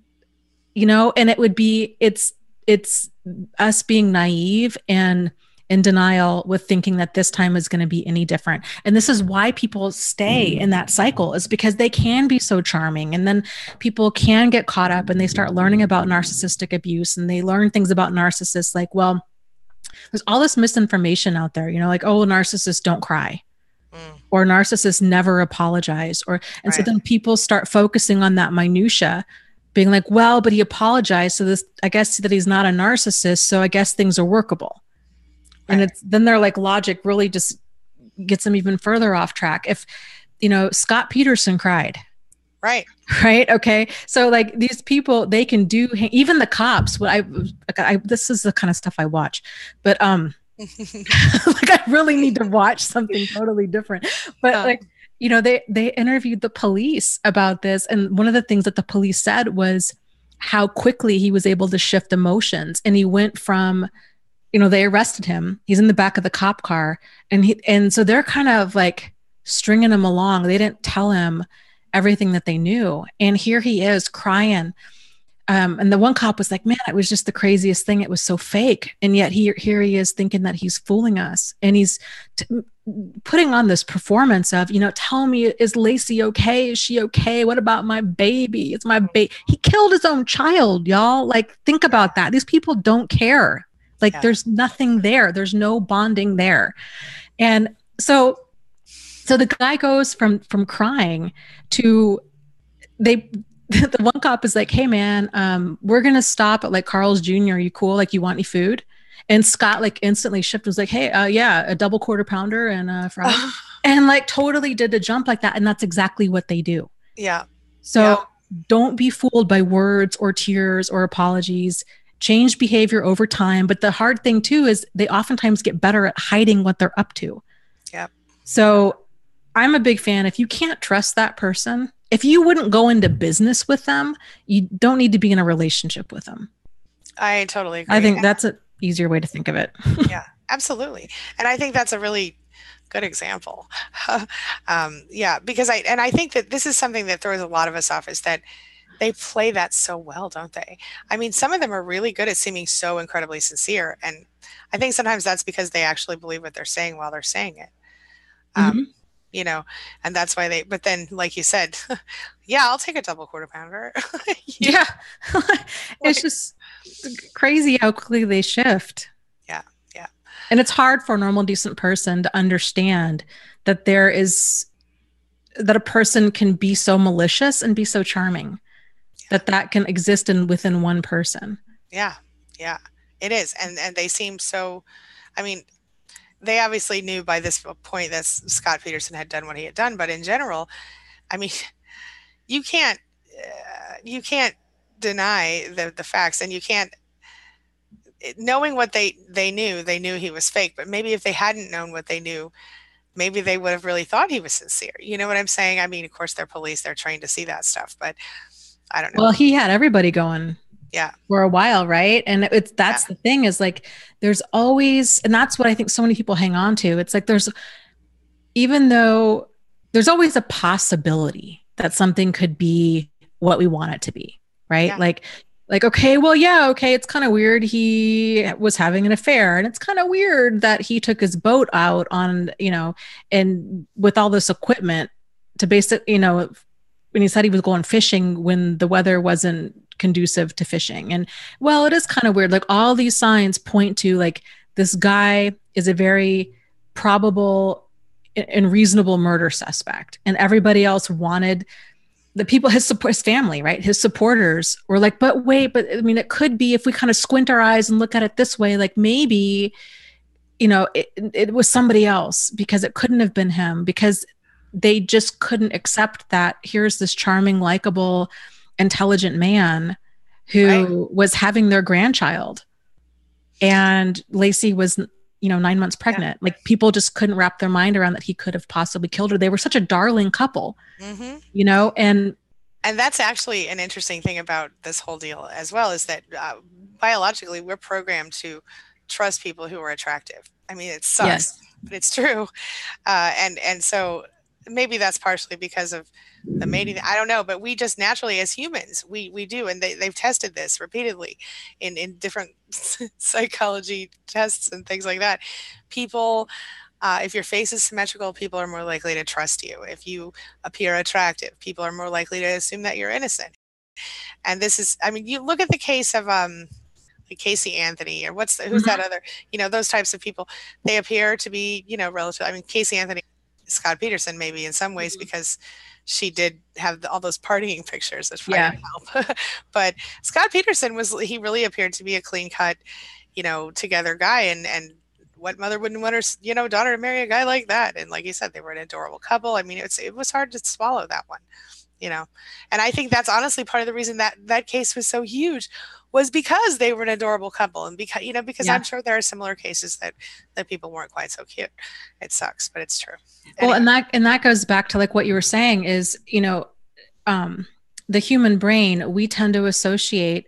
and it would be it's us being naive and in denial with thinking that this time is going to be any different. And this is why people stay in that cycle, is because they can be so charming, and then people can get caught up and they start learning about narcissistic abuse, and they learn things about narcissists like, well, there's all this misinformation out there, like, oh, narcissists don't cry, Mm. or narcissists never apologize, and so Right. then people start focusing on that minutia, being like, well, but he apologized, so this, I guess that he's not a narcissist, so I guess things are workable. And Right. it's then their like logic really just gets them even further off track. If Scott Peterson cried, Right. right? Okay, so like these people, they can do, even the cops. This is the kind of stuff I watch, but like I really need to watch something totally different. But Yeah. like, they interviewed the police about this, and one of the things that the police said was how quickly he was able to shift emotions, and he went from, they arrested him. He's in the back of the cop car, and so they're kind of like stringing him along. They didn't tell him everything that they knew, and here he is crying. And the one cop was like, man, it was just the craziest thing. It was so fake. And yet here he is thinking that he's fooling us. And he's putting on this performance of, tell me, is Lacey okay? Is she okay? What about my baby? It's my baby. He killed his own child, y'all. Like, think about that. These people don't care. Like, Yeah. there's nothing there. There's no bonding there. And so the guy goes from crying to, the one cop is like, hey man, we're gonna stop at like Carl's Jr. Are you cool? Like, you want any food? And Scott like instantly shifted, was like, hey, yeah, a double quarter pounder and fries. And like totally did a jump like that. And that's exactly what they do. Yeah. Yeah. So don't be fooled by words or tears or apologies. Change behavior over time. But the hard thing too is they oftentimes get better at hiding what they're up to. Yeah. So I'm a big fan. If you can't trust that person, if you wouldn't go into business with them, you don't need to be in a relationship with them. I totally I agree. think that's an easier way to think of it. Yeah, absolutely. And I think that's a really good example. Yeah, because I think that this is something that throws a lot of us off, is that they play that so well, don't they? I mean, some of them are really good at seeming so incredibly sincere, and I think sometimes that's because they actually believe what they're saying while they're saying it. Um, Mm-hmm. you know, and that's why but then, like you said, yeah, I'll take a double quarter pounder. Yeah. It's Like, just crazy how quickly they shift. yeah, yeah, And it's hard for a normal, decent person to understand that that a person can be so malicious and be so charming. that can exist in within one person. Yeah, yeah, it is. And they seem so, I mean, they obviously knew by this point that Scott Peterson had done what he had done, but in general, I mean, you can't you can't deny the facts, and you can't, knowing what they knew he was fake, but maybe if they hadn't known what they knew, maybe they would have really thought he was sincere. You know what I'm saying? I mean, of course, they're police, they're trained to see that stuff, but I don't know. Well, he had everybody going Yeah, for a while, right? And it's yeah, that's the thing is like there's always, and that's what I think so many people hang on to. It's like there's, even though there's always a possibility that something could be what we want it to be, right? yeah, Like okay, well, yeah, okay, it's kind of weird he was having an affair, and it's kind of weird that he took his boat out on, and with all this equipment to basically, when he said he was going fishing when the weather wasn't conducive to fishing. And well, it is kind of weird. Like all these signs point to like this guy is a very probable and reasonable murder suspect. And everybody else wanted the people, his support, his family, right? His supporters were like, but wait, but I mean, it could be if we kind of squint our eyes and look at it this way, like maybe, it was somebody else because it couldn't have been him because they just couldn't accept that here's this charming, likable, intelligent man right. who was having their grandchild and Lacey was 9 months Yeah. pregnant. Like people just couldn't wrap their mind around that he could have possibly killed her. They were such a darling couple, Hmm. and And that's actually an interesting thing about this whole deal as well, is that biologically we're programmed to trust people who are attractive. I mean, it sucks, yes, but it's true. And so maybe that's partially because of the mating. I don't know, but we just naturally as humans, we do, and they've tested this repeatedly in different psychology tests and things like that. People, if your face is symmetrical, people are more likely to trust you. If you appear attractive, people are more likely to assume that you're innocent. And this is, I mean, you look at the case of like Casey Anthony, or who's that mm-hmm. other, those types of people. They appear to be, relative. I mean, Casey Anthony, Scott Peterson, maybe in some ways because she did have all those partying pictures, that probably Yeah, didn't help. But Scott Peterson he really appeared to be a clean cut, together guy, and what mother wouldn't want her, daughter to marry a guy like that? And like you said, they were an adorable couple. I mean, it was hard to swallow that one, you know. And I think that's honestly part of the reason that that case was so huge, was because they were an adorable couple, and because yeah. I'm sure there are similar cases that people weren't quite so cute. It sucks, but it's true. Well, Anyway. and that goes back to like what you were saying is, um, the human brain, we tend to associate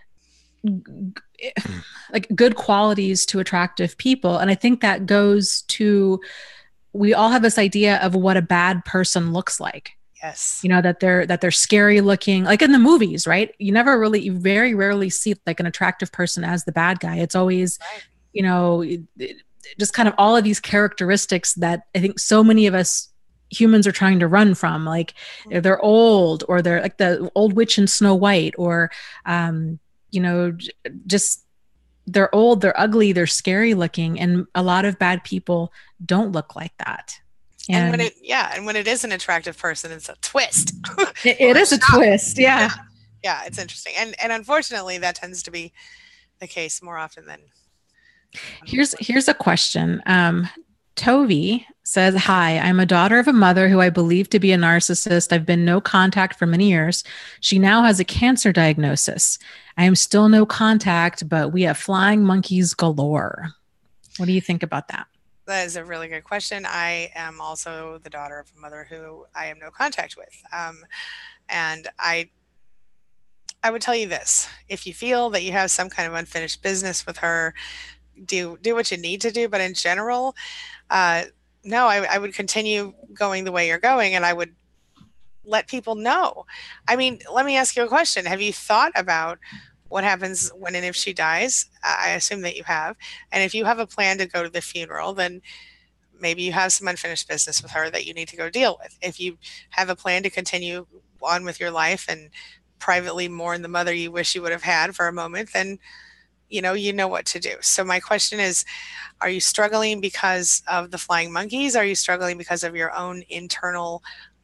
like good qualities to attractive people. And I think that goes to, we all have this idea of what a bad person looks like. Yes. That they're scary looking, like in the movies, right? You very rarely see like an attractive person as the bad guy. It's always, Right. you know, just kind of all of these characteristics that I think so many of us humans are trying to run from. Like they're old, or they're like the old witch in Snow White, or you know, just they're old, they're ugly, they're scary looking, and a lot of bad people don't look like that. And when And it is an attractive person, it's a twist or it a is a shock. twist, Yeah. yeah. Yeah, it's interesting. And unfortunately that tends to be the case more often than unfortunately. Here's a question. Tovi says, "Hi, I'm a daughter of a mother who I believe to be a narcissist. I've been no contact for many years. She now has a cancer diagnosis. I am still no contact, but we have flying monkeys galore." What do you think about that? That is a really good question. I am also the daughter of a mother who I have no contact with. And I would tell you this: if you feel that you have some kind of unfinished business with her, do what you need to do. But in general, uh, no, I would continue going the way you're going, and I would let people know. I mean, let me ask you a question. Have you thought about what happens when and if she dies? I assume that you have. And if you have a plan to go to the funeral, then maybe you have some unfinished business with her that you need to go deal with. If you have a plan to continue on with your life and privately mourn the mother you wish you would have had for a moment, then you know what to do. So my question is, are you struggling because of the flying monkeys? Are you struggling because of your own internal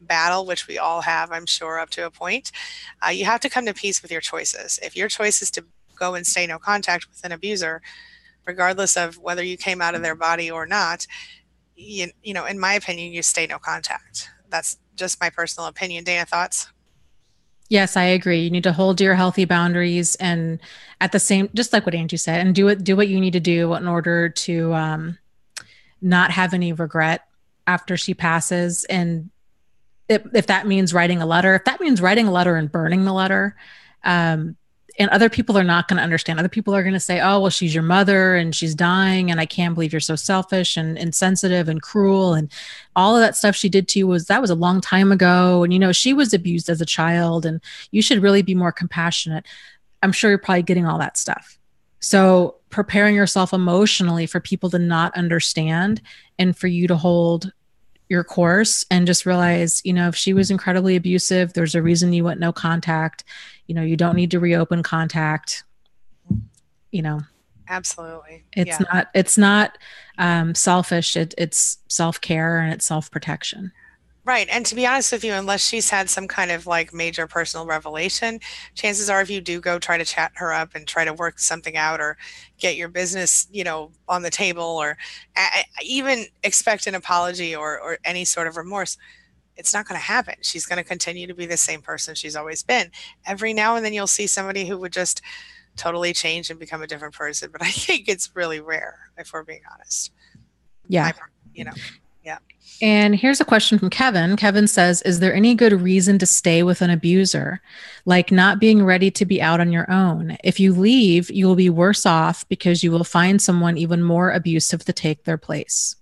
battle, which we all have, I'm sure, up to a point, you have to come to peace with your choices. If your choice is to go and stay no contact with an abuser, regardless of whether you came out of their body or not, you know, in my opinion, you stay no contact. That's just my personal opinion. Dana, thoughts? Yes, I agree. You need to hold your healthy boundaries and at the same, just like what Angie said, and do what you need to do in order to not have any regret after she passes. And if that means writing a letter, if that means writing a letter and burning the letter, um, and other people are not going to understand. Other people are going to say, oh, well, she's your mother and she's dying. And I can't believe you're so selfish and insensitive and cruel. And all of that stuff she did to you that was a long time ago. And, you know, she was abused as a child and you should really be more compassionate. I'm sure you're probably getting all that stuff. Yeah. So preparing yourself emotionally for people to not understand and for you to hold your course and just realize, you know, if she was incredibly abusive, there's a reason you went no contact. You know, you don't need to reopen contact. You know, Absolutely. it's Yeah. not selfish. It's self-care and it's self-protection. Right. And to be honest with you, unless she's had some kind of like major personal revelation, chances are if you do go try to chat her up and try to work something out or get your business, you know, on the table or even expect an apology or any sort of remorse, it's not going to happen. She's going to continue to be the same person she's always been. Every now and then you'll see somebody who would just totally change and become a different person, but I think it's really rare if we're being honest. Yeah. My, you know, yeah. And here's a question from Kevin. Kevin says, is there any good reason to stay with an abuser? Like not being ready to be out on your own. If you leave, you will be worse off because you will find someone even more abusive to take their place.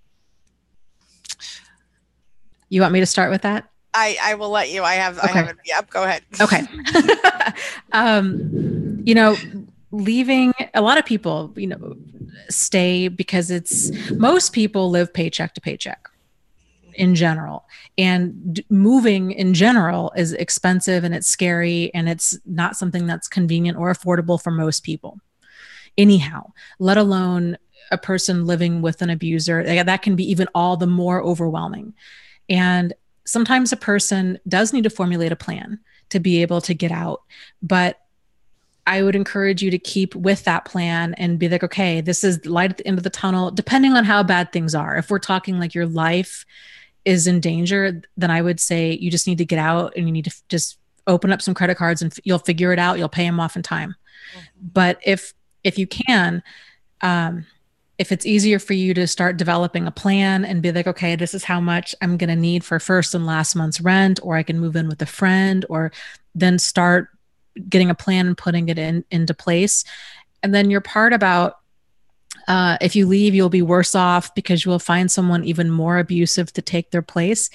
You want me to start with that? I will let you. I Okay. have it. Yep. Go ahead. Okay. You know, leaving a lot of people, you know, stay because it's most people live paycheck to paycheck in general. And moving in general is expensive and it's scary and it's not something that's convenient or affordable for most people, anyhow, let alone a person living with an abuser. That can be even all the more overwhelming. And sometimes a person does need to formulate a plan to be able to get out. But I would encourage you to keep with that plan and be like, okay, this is light at the end of the tunnel, depending on how bad things are. If we're talking like your life is in danger, then I would say you just need to get out and you need to just open up some credit cards and you'll figure it out. You'll pay them off in time. But if you can, if it's easier for you to start developing a plan and be like, okay, this is how much I'm going to need for first and last month's rent, or I can move in with a friend, or then start getting a plan and putting it into place. And then your part about if you leave, you'll be worse off because you will find someone even more abusive to take their place.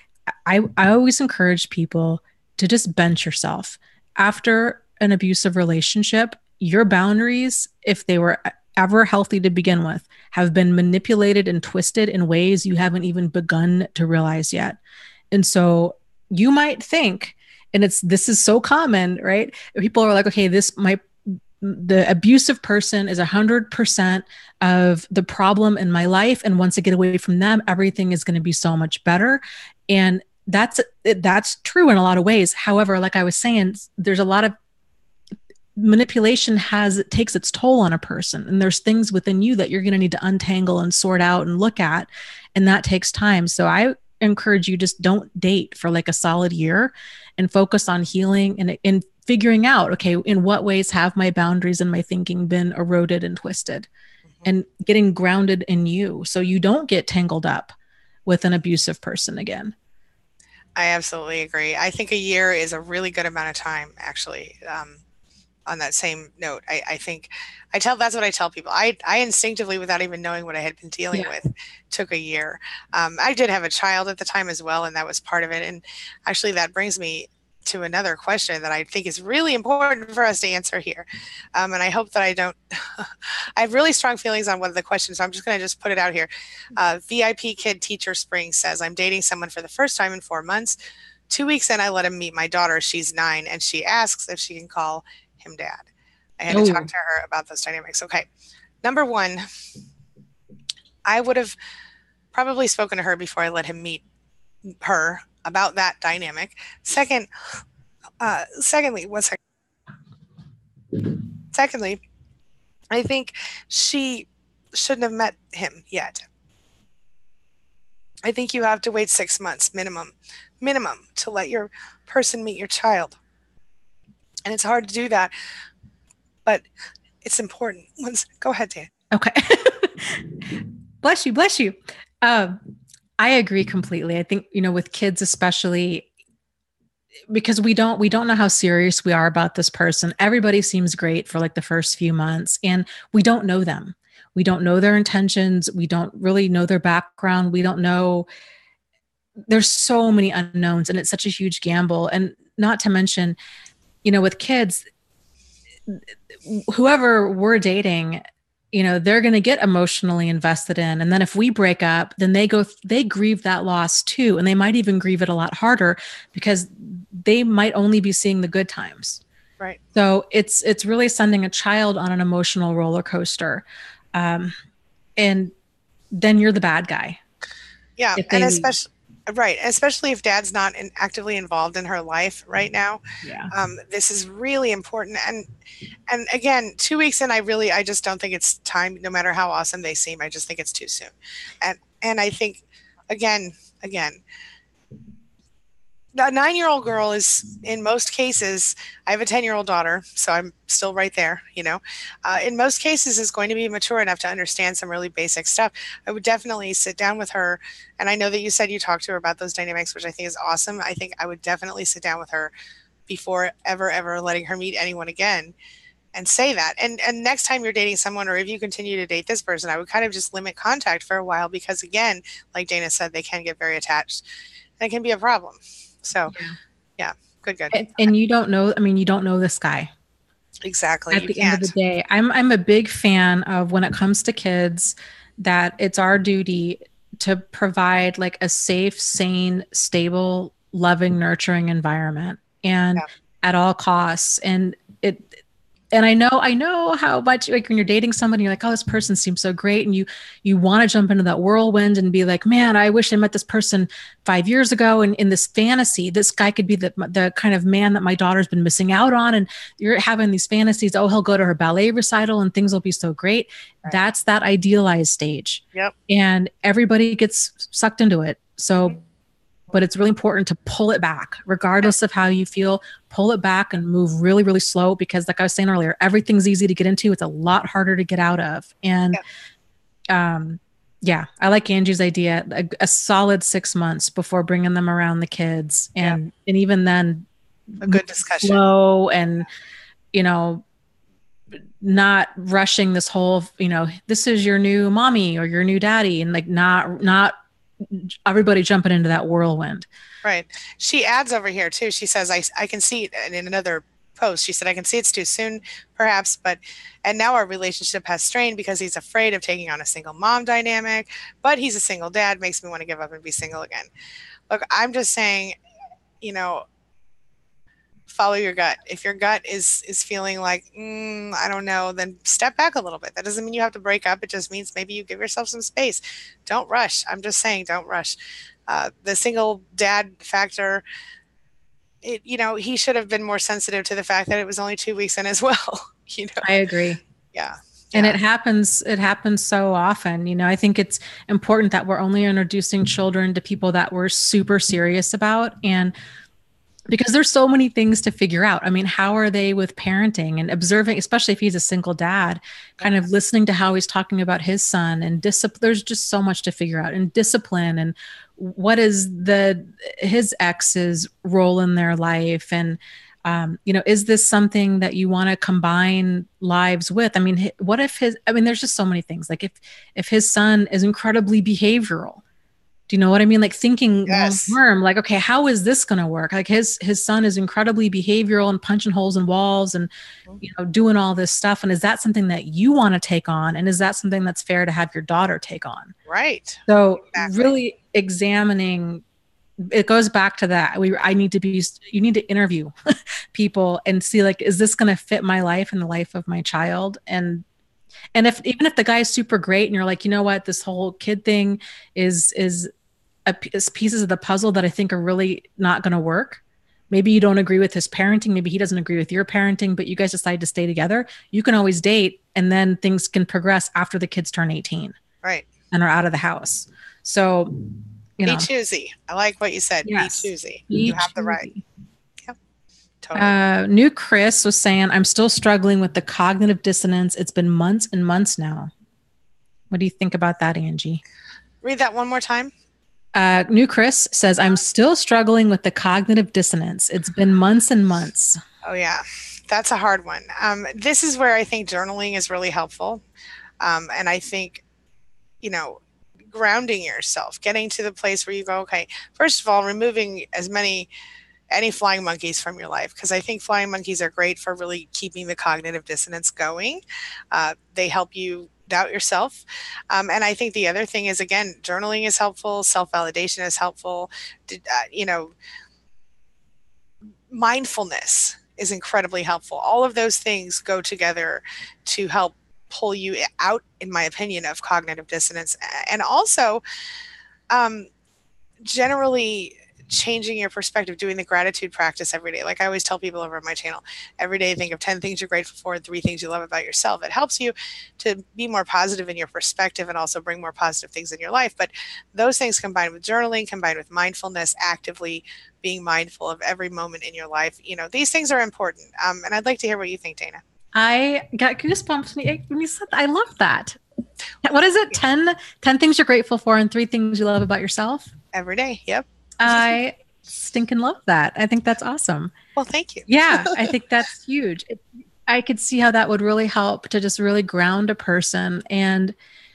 I always encourage people to just bench yourself. After an abusive relationship, your boundaries, if they were ever healthy to begin with, have been manipulated and twisted in ways you haven't even begun to realize yet. And so you might think, and this is so common, right? People are like, okay, the abusive person is 100% of the problem in my life. And once I get away from them, everything is going to be so much better. And that's true in a lot of ways. However, like I was saying, there's a lot of manipulation takes its toll on a person, and there's things within you that you're going to need to untangle and sort out and look at, and that takes time. So I encourage you, just don't date for like a solid year and focus on healing and figuring out, okay, in what ways have my boundaries and my thinking been eroded and twisted, and getting grounded in you so you don't get tangled up with an abusive person again. I absolutely agree. I think a year is a really good amount of time, actually. On that same note, I think that's what I tell people. I instinctively, without even knowing what I had been dealing Yeah. with, took a year. I did have a child at the time as well, and that was part of it. And actually, that brings me to another question that I think is really important for us to answer here. And I hope that I don't, I have really strong feelings on one of the questions, so I'm just going to just put it out here. VIP Kid Teacher Spring says, I'm dating someone for the first time in 4 months. 2 weeks in, I let him meet my daughter. She's 9, and she asks if she can call him dad. I had to talk Oh, to her about those dynamics. Okay. Number one, I would have probably spoken to her before I let him meet her. about that dynamic. Secondly, what's secondly, I think she shouldn't have met him yet. I think you have to wait 6 months minimum to let your person meet your child. And it's hard to do that, but it's important. Go ahead, Dan. Okay. Bless you, bless you. Um, I agree completely. I think, with kids especially, because we don't know how serious we are about this person. Everybody seems great for like the first few months, and we don't know them. We don't know their intentions. We don't really know their background. We don't know. There's so many unknowns, and it's such a huge gamble. And not to mention, with kids, whoever we're dating, they're going to get emotionally invested in. And then if we break up, then they grieve that loss too. And they might even grieve it a lot harder because they might only be seeing the good times. Right. So it's really sending a child on an emotional roller coaster. And then you're the bad guy. Yeah. And especially, right. Especially if dad's not actively involved in her life right now. Yeah. This is really important. And again, 2 weeks in, I just don't think it's time, no matter how awesome they seem. I just think it's too soon. And I think, again, a 9-year-old girl is, in most cases, I have a 10-year-old daughter, so I'm still right there, in most cases is going to be mature enough to understand some really basic stuff. I would definitely sit down with her. And I know that you said you talked to her about those dynamics, which I think is awesome. I think I would definitely sit down with her before ever letting her meet anyone again and say that. And next time you're dating someone, or if you continue to date this person, I would kind of just limit contact for a while, because again, like Dana said, they can get very attached and it can be a problem. So yeah, good. And you don't know, you don't know this guy. Exactly. At the end of the day, I'm a big fan of, when it comes to kids, that it's our duty to provide like a safe, sane, stable, loving, nurturing environment, and at all costs. And I know how much, like, when you're dating somebody, you're like, oh, this person seems so great. And you want to jump into that whirlwind and be like, man, I wish I met this person 5 years ago. And in this fantasy, this guy could be the kind of man that my daughter's been missing out on. And you're having these fantasies. Oh, he'll go to her ballet recital and things will be so great. Right. That's that idealized stage. Yep. And everybody gets sucked into it. So, but it's really important to pull it back, regardless of how you feel. Pull it back and move really, really slow, because like I was saying earlier, everything's easy to get into. It's a lot harder to get out of. And I like Angie's idea, a solid 6 months before bringing them around the kids. And even then, a good discussion. Slow and, not rushing this whole, this is your new mommy or your new daddy, and like not everybody jumping into that whirlwind. Right. She adds over here too. She says, I can see it in another post. She said, I can see it's too soon, perhaps, and now our relationship has strained because he's afraid of taking on a single mom dynamic, but he's a single dad, makes me want to give up and be single again. Look, I'm just saying, follow your gut. If your gut is feeling like, I don't know, then step back a little bit. That doesn't mean you have to break up. It just means maybe you give yourself some space. Don't rush. I'm just saying, don't rush. The single dad factor, he should have been more sensitive to the fact that it was only 2 weeks in as well. I agree. Yeah. And it happens so often. I think it's important that we're only introducing children to people that we're super serious about, and because there's so many things to figure out. How are they with parenting and observing, especially if he's a single dad, kind of listening to how he's talking about his son and discipline. There's just so much to figure out, and discipline, and what is his ex's role in their life. And, is this something that you want to combine lives with? What if there's just so many things. Like if his son is incredibly behavioral, do you know what I mean? Like thinking long term, like, okay, how is this going to work? Like his son is incredibly behavioral and punching holes in walls and, doing all this stuff. And is that something that you want to take on? And is that something that's fair to have your daughter take on? Right. So really examining, it goes back to that. You need to interview people and see, like, is this going to fit my life and the life of my child? And even if the guy is super great and you're like, you know what, this whole kid thing is pieces of the puzzle that I think are really not going to work. Maybe you don't agree with his parenting. Maybe he doesn't agree with your parenting, but you guys decide to stay together. You can always date, and then things can progress after the kids turn 18 Right. and are out of the house. So, you Be know, choosy. I like what you said. Be yes, choosy. You be have the right. choosy. Yep. Totally. New Chris was saying, I'm still struggling with the cognitive dissonance. It's been months and months now. What do you think about that, Angie? Read that one more time. New Chris says, I'm still struggling with the cognitive dissonance. It's been months and months. Oh, yeah. That's a hard one. This is where I think journaling is really helpful. And I think, you know, grounding yourself, getting to the place where you go, okay, first of all, removing any flying monkeys from your life, because I think flying monkeys are great for really keeping the cognitive dissonance going. They help you doubt yourself. And I think the other thing is, again, journaling is helpful, self validation is helpful. You know, mindfulness is incredibly helpful. All of those things go together to help pull you out, in my opinion, of cognitive dissonance. And also, um, generally changing your perspective, doing the gratitude practice every day. Like I always tell people over on my channel, every day think of 10 things you're grateful for and 3 things you love about yourself. It helps you to be more positive in your perspective and also bring more positive things in your life. But those things combined with journaling, combined with mindfulness, actively being mindful of every moment in your life, these things are important. And I'd like to hear what you think, Dana. I got goosebumps when you said that. I love that. What is it? 10 things you're grateful for and 3 things you love about yourself? Every day. Yep. I stinking love that. I think that's awesome. Well, thank you. Yeah, I think that's huge. I could see how that would really help to just really ground a person and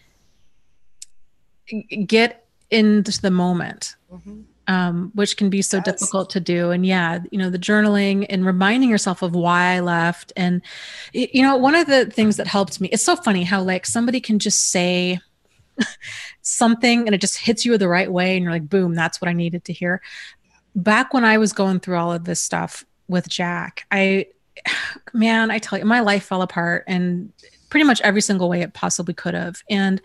get into the moment, which can be so difficult to do. And yeah, the journaling and reminding yourself of why I left. And, one of the things that helped me, it's so funny how like somebody can just say something and it just hits you the right way. And you're like, boom, that's what I needed to hear. Back when I was going through all of this stuff with Jack, I tell you, my life fell apart in pretty much every single way it possibly could have. And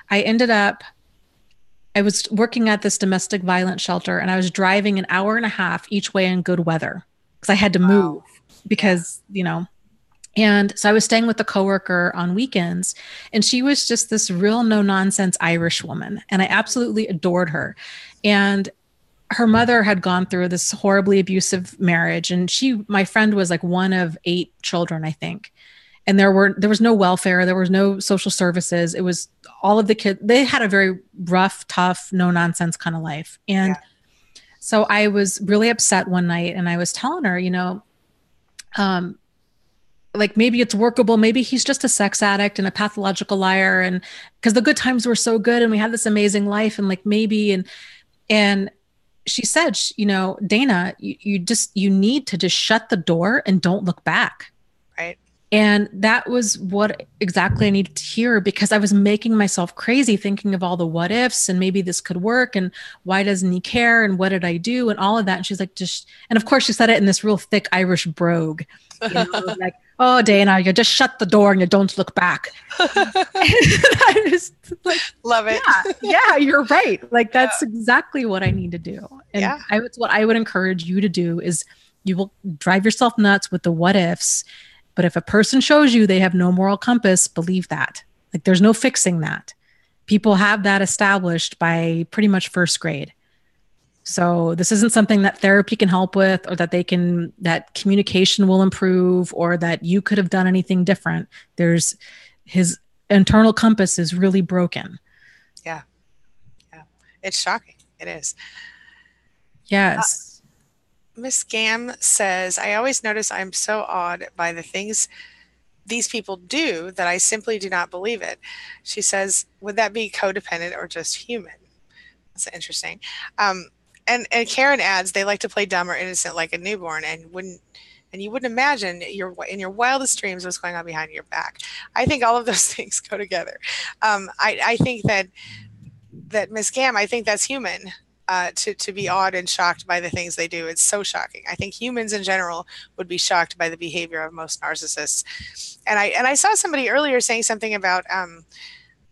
I was working at this domestic violence shelter and I was driving an hour and a half each way in good weather because I had to move because, and so I was staying with a coworker on weekends and she was just this real no nonsense Irish woman. And I absolutely adored her. And her mother had gone through this horribly abusive marriage. And my friend was like one of 8 children, I think. And there was no welfare. There was no social services. It was all of the kids. They had a very rough, tough, no nonsense kind of life. And so I was really upset one night and I was telling her, like maybe it's workable. Maybe he's just a sex addict and a pathological liar. And because the good times were so good and we had this amazing life and like maybe, and she said, Dana, you need to just shut the door and don't look back. Right. And that was what exactly I needed to hear because I was making myself crazy thinking of all the what ifs and maybe this could work and why doesn't he care and what did I do and all of that. And she's like, and of course she said it in this real thick Irish brogue, like, oh, Dana, you just shut the door and you don't look back. I just like, love it. Yeah, you're right. Like that's exactly what I need to do. And what I would encourage you to do is you will drive yourself nuts with the what ifs. But if a person shows you they have no moral compass, believe that. Like there's no fixing that. People have that established by pretty much first grade. So this isn't something that therapy can help with or that communication will improve or that you could have done anything different. His internal compass is really broken. Yeah. It's shocking. It is. Yes. Miss Gam says, I always notice I'm so awed by the things these people do that I simply do not believe it. She says, would that be codependent or just human? That's interesting. And Karen adds, they like to play dumb or innocent like a newborn and you wouldn't imagine in your wildest dreams what's going on behind your back. I think all of those things go together. I think that Miss Gam, I think that's human. To be awed and shocked by the things they do. It's so shocking. I think humans in general would be shocked by the behavior of most narcissists. And I saw somebody earlier saying something about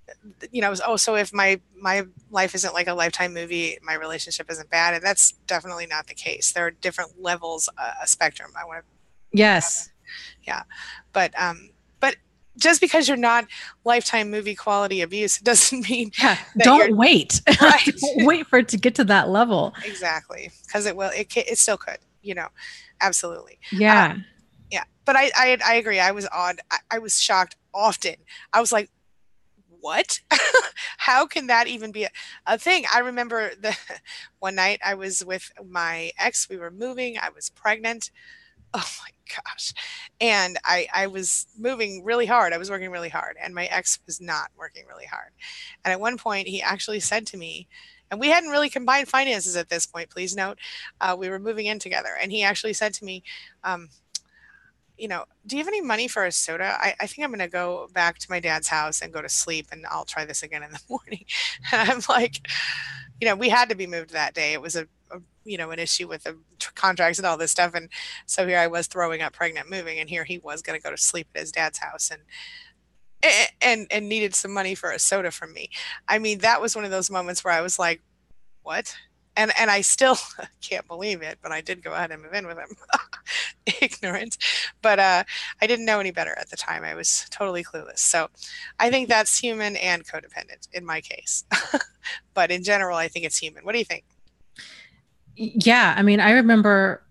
so if my life isn't like a Lifetime movie, my relationship isn't bad, and that's definitely not the case. There are different levels, a spectrum. I want to, Yes. yeah, but just because you're not Lifetime movie quality abuse, it doesn't mean Yeah. that you're Don't wait. right. Don't wait for it to get to that level. Exactly, because it still could, absolutely. Uh, Yeah. yeah, but I agree. I was odd. I was shocked often. I was like, what? How can that even be a thing? I remember the one night I was with my ex. We were moving. I was pregnant. Oh my gosh. And I was moving really hard. I was working really hard, and my ex was not working really hard. And at one point, he actually said to me, and we hadn't really combined finances at this point, please note, we were moving in together. And he actually said to me, um, do you have any money for a soda? I think I'm going to go back to my dad's house and go to sleep, and I'll try this again in the morning. And I'm like, we had to be moved that day. It was an issue with the contracts and all this stuff. And so here I was throwing up pregnant moving, and here he was going to go to sleep at his dad's house and needed some money for a soda from me. I mean, that was one of those moments where I was like, what? And I still can't believe it, but I did go ahead and move in with him. Ignorant. But I didn't know any better at the time. I was totally clueless. So I think that's human and codependent in my case. But in general, I think it's human. What do you think? Yeah. I mean, I remember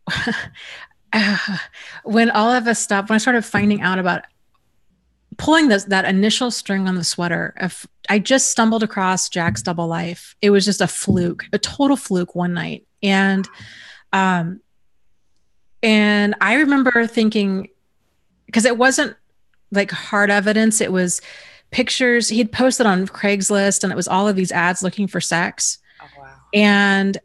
when all of us stopped, when I started finding out about pulling that initial string on the sweater, if I just stumbled across Jack's Double Life. It was just a fluke, a total fluke one night. Um, and I remember thinking, because it wasn't like hard evidence, it was pictures he'd posted on Craigslist, and it was all of these ads looking for sex. Oh, wow. And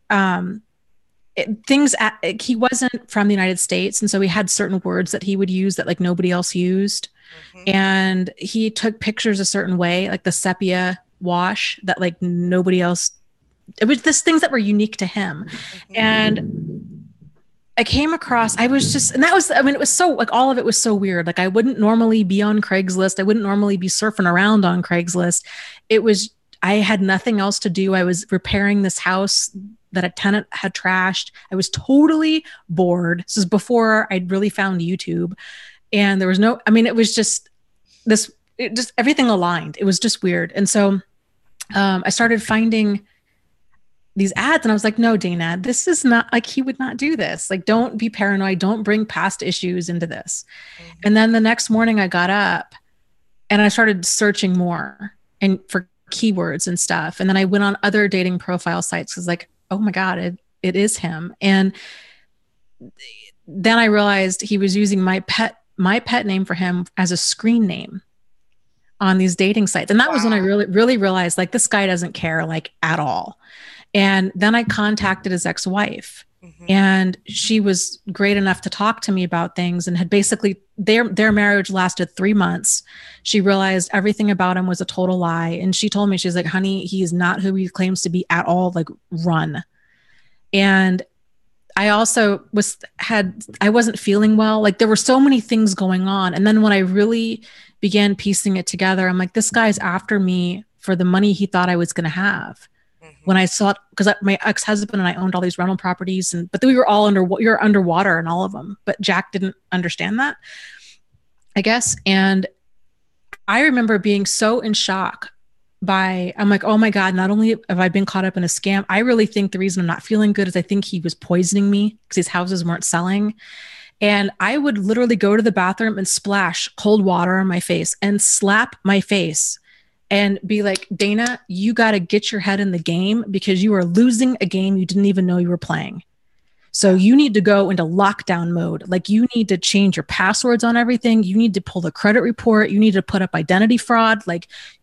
he wasn't from the United States, and so he had certain words that he would use that like nobody else used. Hmm. And he took pictures a certain way, like the sepia wash that like nobody else. It was just things that were unique to him. Hmm. And I came across, I was just, and that was, I mean, it was so like all of it was so weird. Like I wouldn't normally be on Craigslist. I wouldn't normally be surfing around on Craigslist. It was, I had nothing else to do. I was repairing this house that a tenant had trashed. I was totally bored. This is before I'd really found YouTube. And there was no, I mean, it was just this, it just everything aligned. It was just weird. And so I started finding these ads, and I was like, no, Dana, this is not like, he would not do this. Like, don't be paranoid. Don't bring past issues into this. Hmm. And then the next morning I got up and I started searching more and for keywords and stuff. And then I went on other dating profile sites because like, oh my God, it is him. And then I realized he was using my pet name for him as a screen name on these dating sites. And that was when I Wow. really, really realized like this guy doesn't care like at all. And then I contacted his ex-wife, Hmm. and she was great enough to talk to me about things, and had basically their marriage lasted 3 months. She realized everything about him was a total lie. And she told me, she's like, honey, he is not who he claims to be at all. Like, run. And I also I wasn't feeling well. Like there were so many things going on. And then when I really began piecing it together, I'm like, this guy's after me for the money he thought I was going to have. When Hmm. I saw, because my ex-husband and I owned all these rental properties, but we were all you're underwater in all of them. But Jack didn't understand that, I guess. And I remember being so in shock I'm like, oh my God, not only have I been caught up in a scam, I really think the reason I'm not feeling good is I think he was poisoning me because these houses weren't selling. And I would literally go to the bathroom and splash cold water on my face and slap my face and be like, Dana, you got to get your head in the game because you are losing a game you didn't even know you were playing. So Yeah. you need to go into lockdown mode. Like you need to change your passwords on everything. You need to pull the credit report. You need to put up identity fraud. Like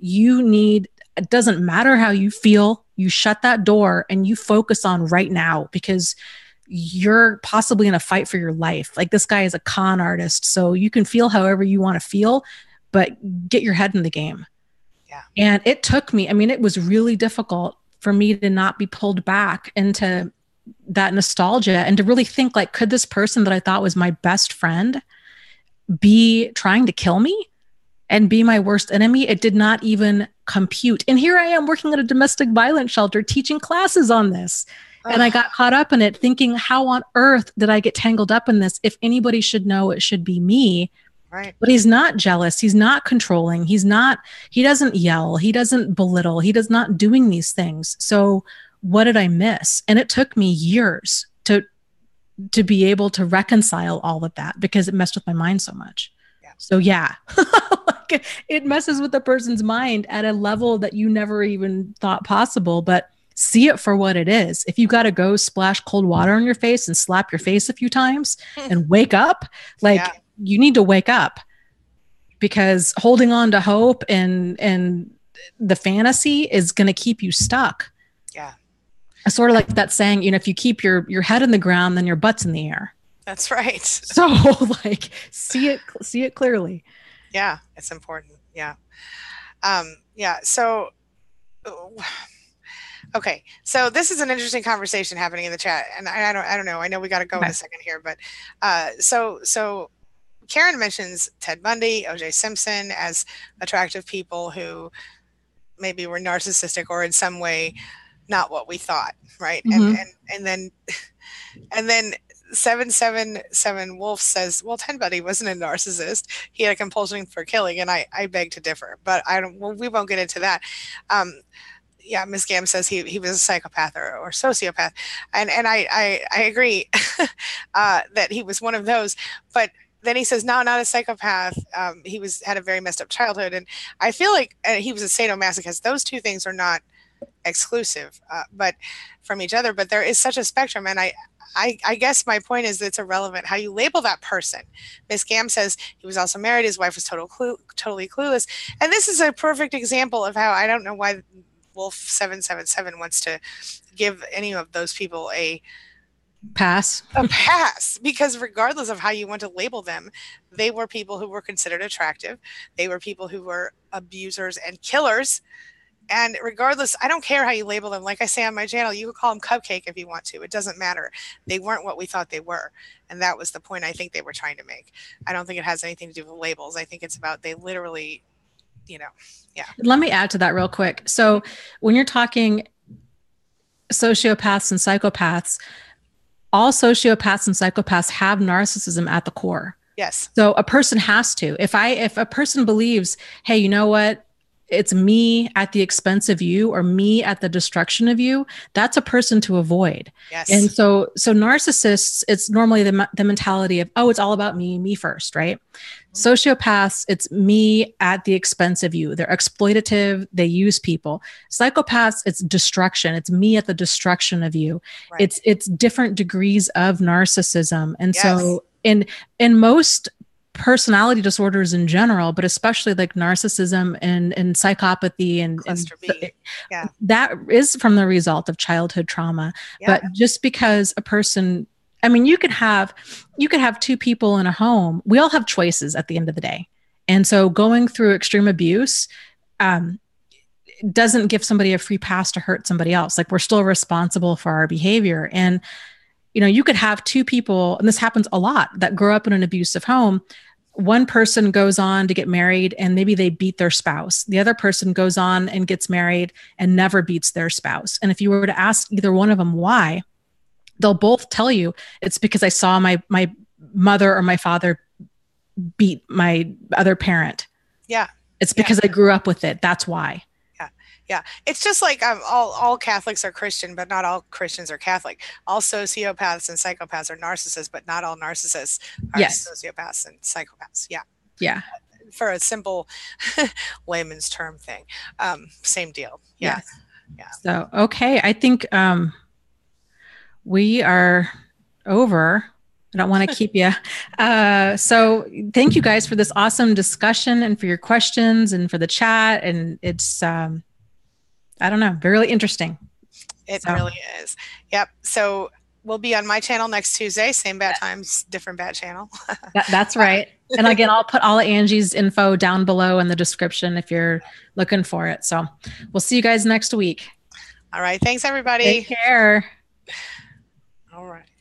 it doesn't matter how you feel. You shut that door and you focus on right now because you're possibly in a fight for your life. Like this guy is a con artist. So you can feel however you want to feel, but get your head in the game. Yeah. And it took me, I mean, it was really difficult for me to not be pulled back into that nostalgia and to really think like, could this person that I thought was my best friend be trying to kill me? and be my worst enemy. It did not even compute. And here I am working at a domestic violence shelter teaching classes on this. And I Oh, got caught up in it thinking, how on earth did I get tangled up in this? If anybody should know, it should be me. right. But he's not jealous. He's not controlling. He doesn't yell. He doesn't belittle. He does not doing these things. So what did I miss? And it took me years to be able to reconcile all of that because it messed with my mind so much. Yeah. So yeah, like it messes with a person's mind at a level that you never even thought possible, but see it for what it is. If you got to go splash cold water on your face and slap your face a few times and wake up, like Yeah. you need to wake up, because holding on to hope and the fantasy is going to keep you stuck. Yeah. Sort of like that saying, if you keep your head in the ground, then your butt's in the air. That's right. So like see it clearly. Yeah. It's important. Yeah. Yeah. So, okay. So this is an interesting conversation happening in the chat, and I don't know. I know we got to go in Okay. a second here, but so Karen mentions Ted Bundy, O.J. Simpson as attractive people who maybe were narcissistic or in some way not what we thought, right? Mm-hmm. And then 777 Wolf says, well, Ted Bundy wasn't a narcissist. He had a compulsion for killing, and I beg to differ, but I don't. Well, we won't get into that. Yeah, Ms. Gam says he was a psychopath or sociopath, and I agree that he was one of those. But then he says, no, not a psychopath. He had a very messed up childhood, and I feel like he was a sadomasochist. Those two things are not exclusive, but from each other. But there is such a spectrum, and I guess my point is that it's irrelevant how you label that person. Miss Gam says he was also married. His wife was totally clueless, and this is a perfect example of how I don't know why Wolf 777 wants to give any of those people a Pass. pass, because regardless of how you want to label them, they were people who were considered attractive. They were people who were abusers and killers. And regardless, I don't care how you label them. Like I say on my channel, you could call them cupcake if you want to. It doesn't matter. They weren't what we thought they were. And that was the point I think they were trying to make. I don't think it has anything to do with labels. I think it's about they literally, yeah. Let me add to that real quick. So when you're talking sociopaths and psychopaths, all sociopaths and psychopaths have narcissism at the core. Yes. So a person has to. If a person believes, hey, you know what? It's me at the expense of you or me at the destruction of you, that's a person to avoid. Yes. And so narcissists, it's normally the mentality of, oh, it's all about me first, right? Sociopaths, it's me at the expense of you. They're exploitative. They use people. Psychopaths, it's destruction. It's me at the destruction of you. Right. It's different degrees of narcissism. And Yes. so in most personality disorders in general, but especially like narcissism and psychopathy and Cluster B. Yeah. that is from the result of childhood trauma. Yeah. But just because a person, I mean, you could have two people in a home. We all have choices at the end of the day. And so going through extreme abuse doesn't give somebody a free pass to hurt somebody else. Like we're still responsible for our behavior. And, you could have two people, and this happens a lot, that grow up in an abusive home. One person goes on to get married and maybe they beat their spouse. The other person goes on and gets married and never beats their spouse. And if you were to ask either one of them why, they'll both tell you it's because I saw my mother or my father beat my other parent. Yeah. It's because I grew up with it. That's why. Yeah. It's just like all Catholics are Christian, but not all Christians are Catholic. All sociopaths and psychopaths are narcissists, but not all narcissists are sociopaths and psychopaths. Yeah. Yeah. For a simple layman's term thing. Same deal. Yeah. Yes. Yeah. So, okay. I think we are over. I don't want to keep you. So thank you guys for this awesome discussion and for your questions and for the chat. And it's, I don't know, really interesting. It really is. Yep. So we'll be on my channel next Tuesday, same bat times, different bat channel. That's right. And again, I'll put all of Angie's info down below in the description if you're looking for it. So we'll see you guys next week. All right. Thanks, everybody. Take care. All right.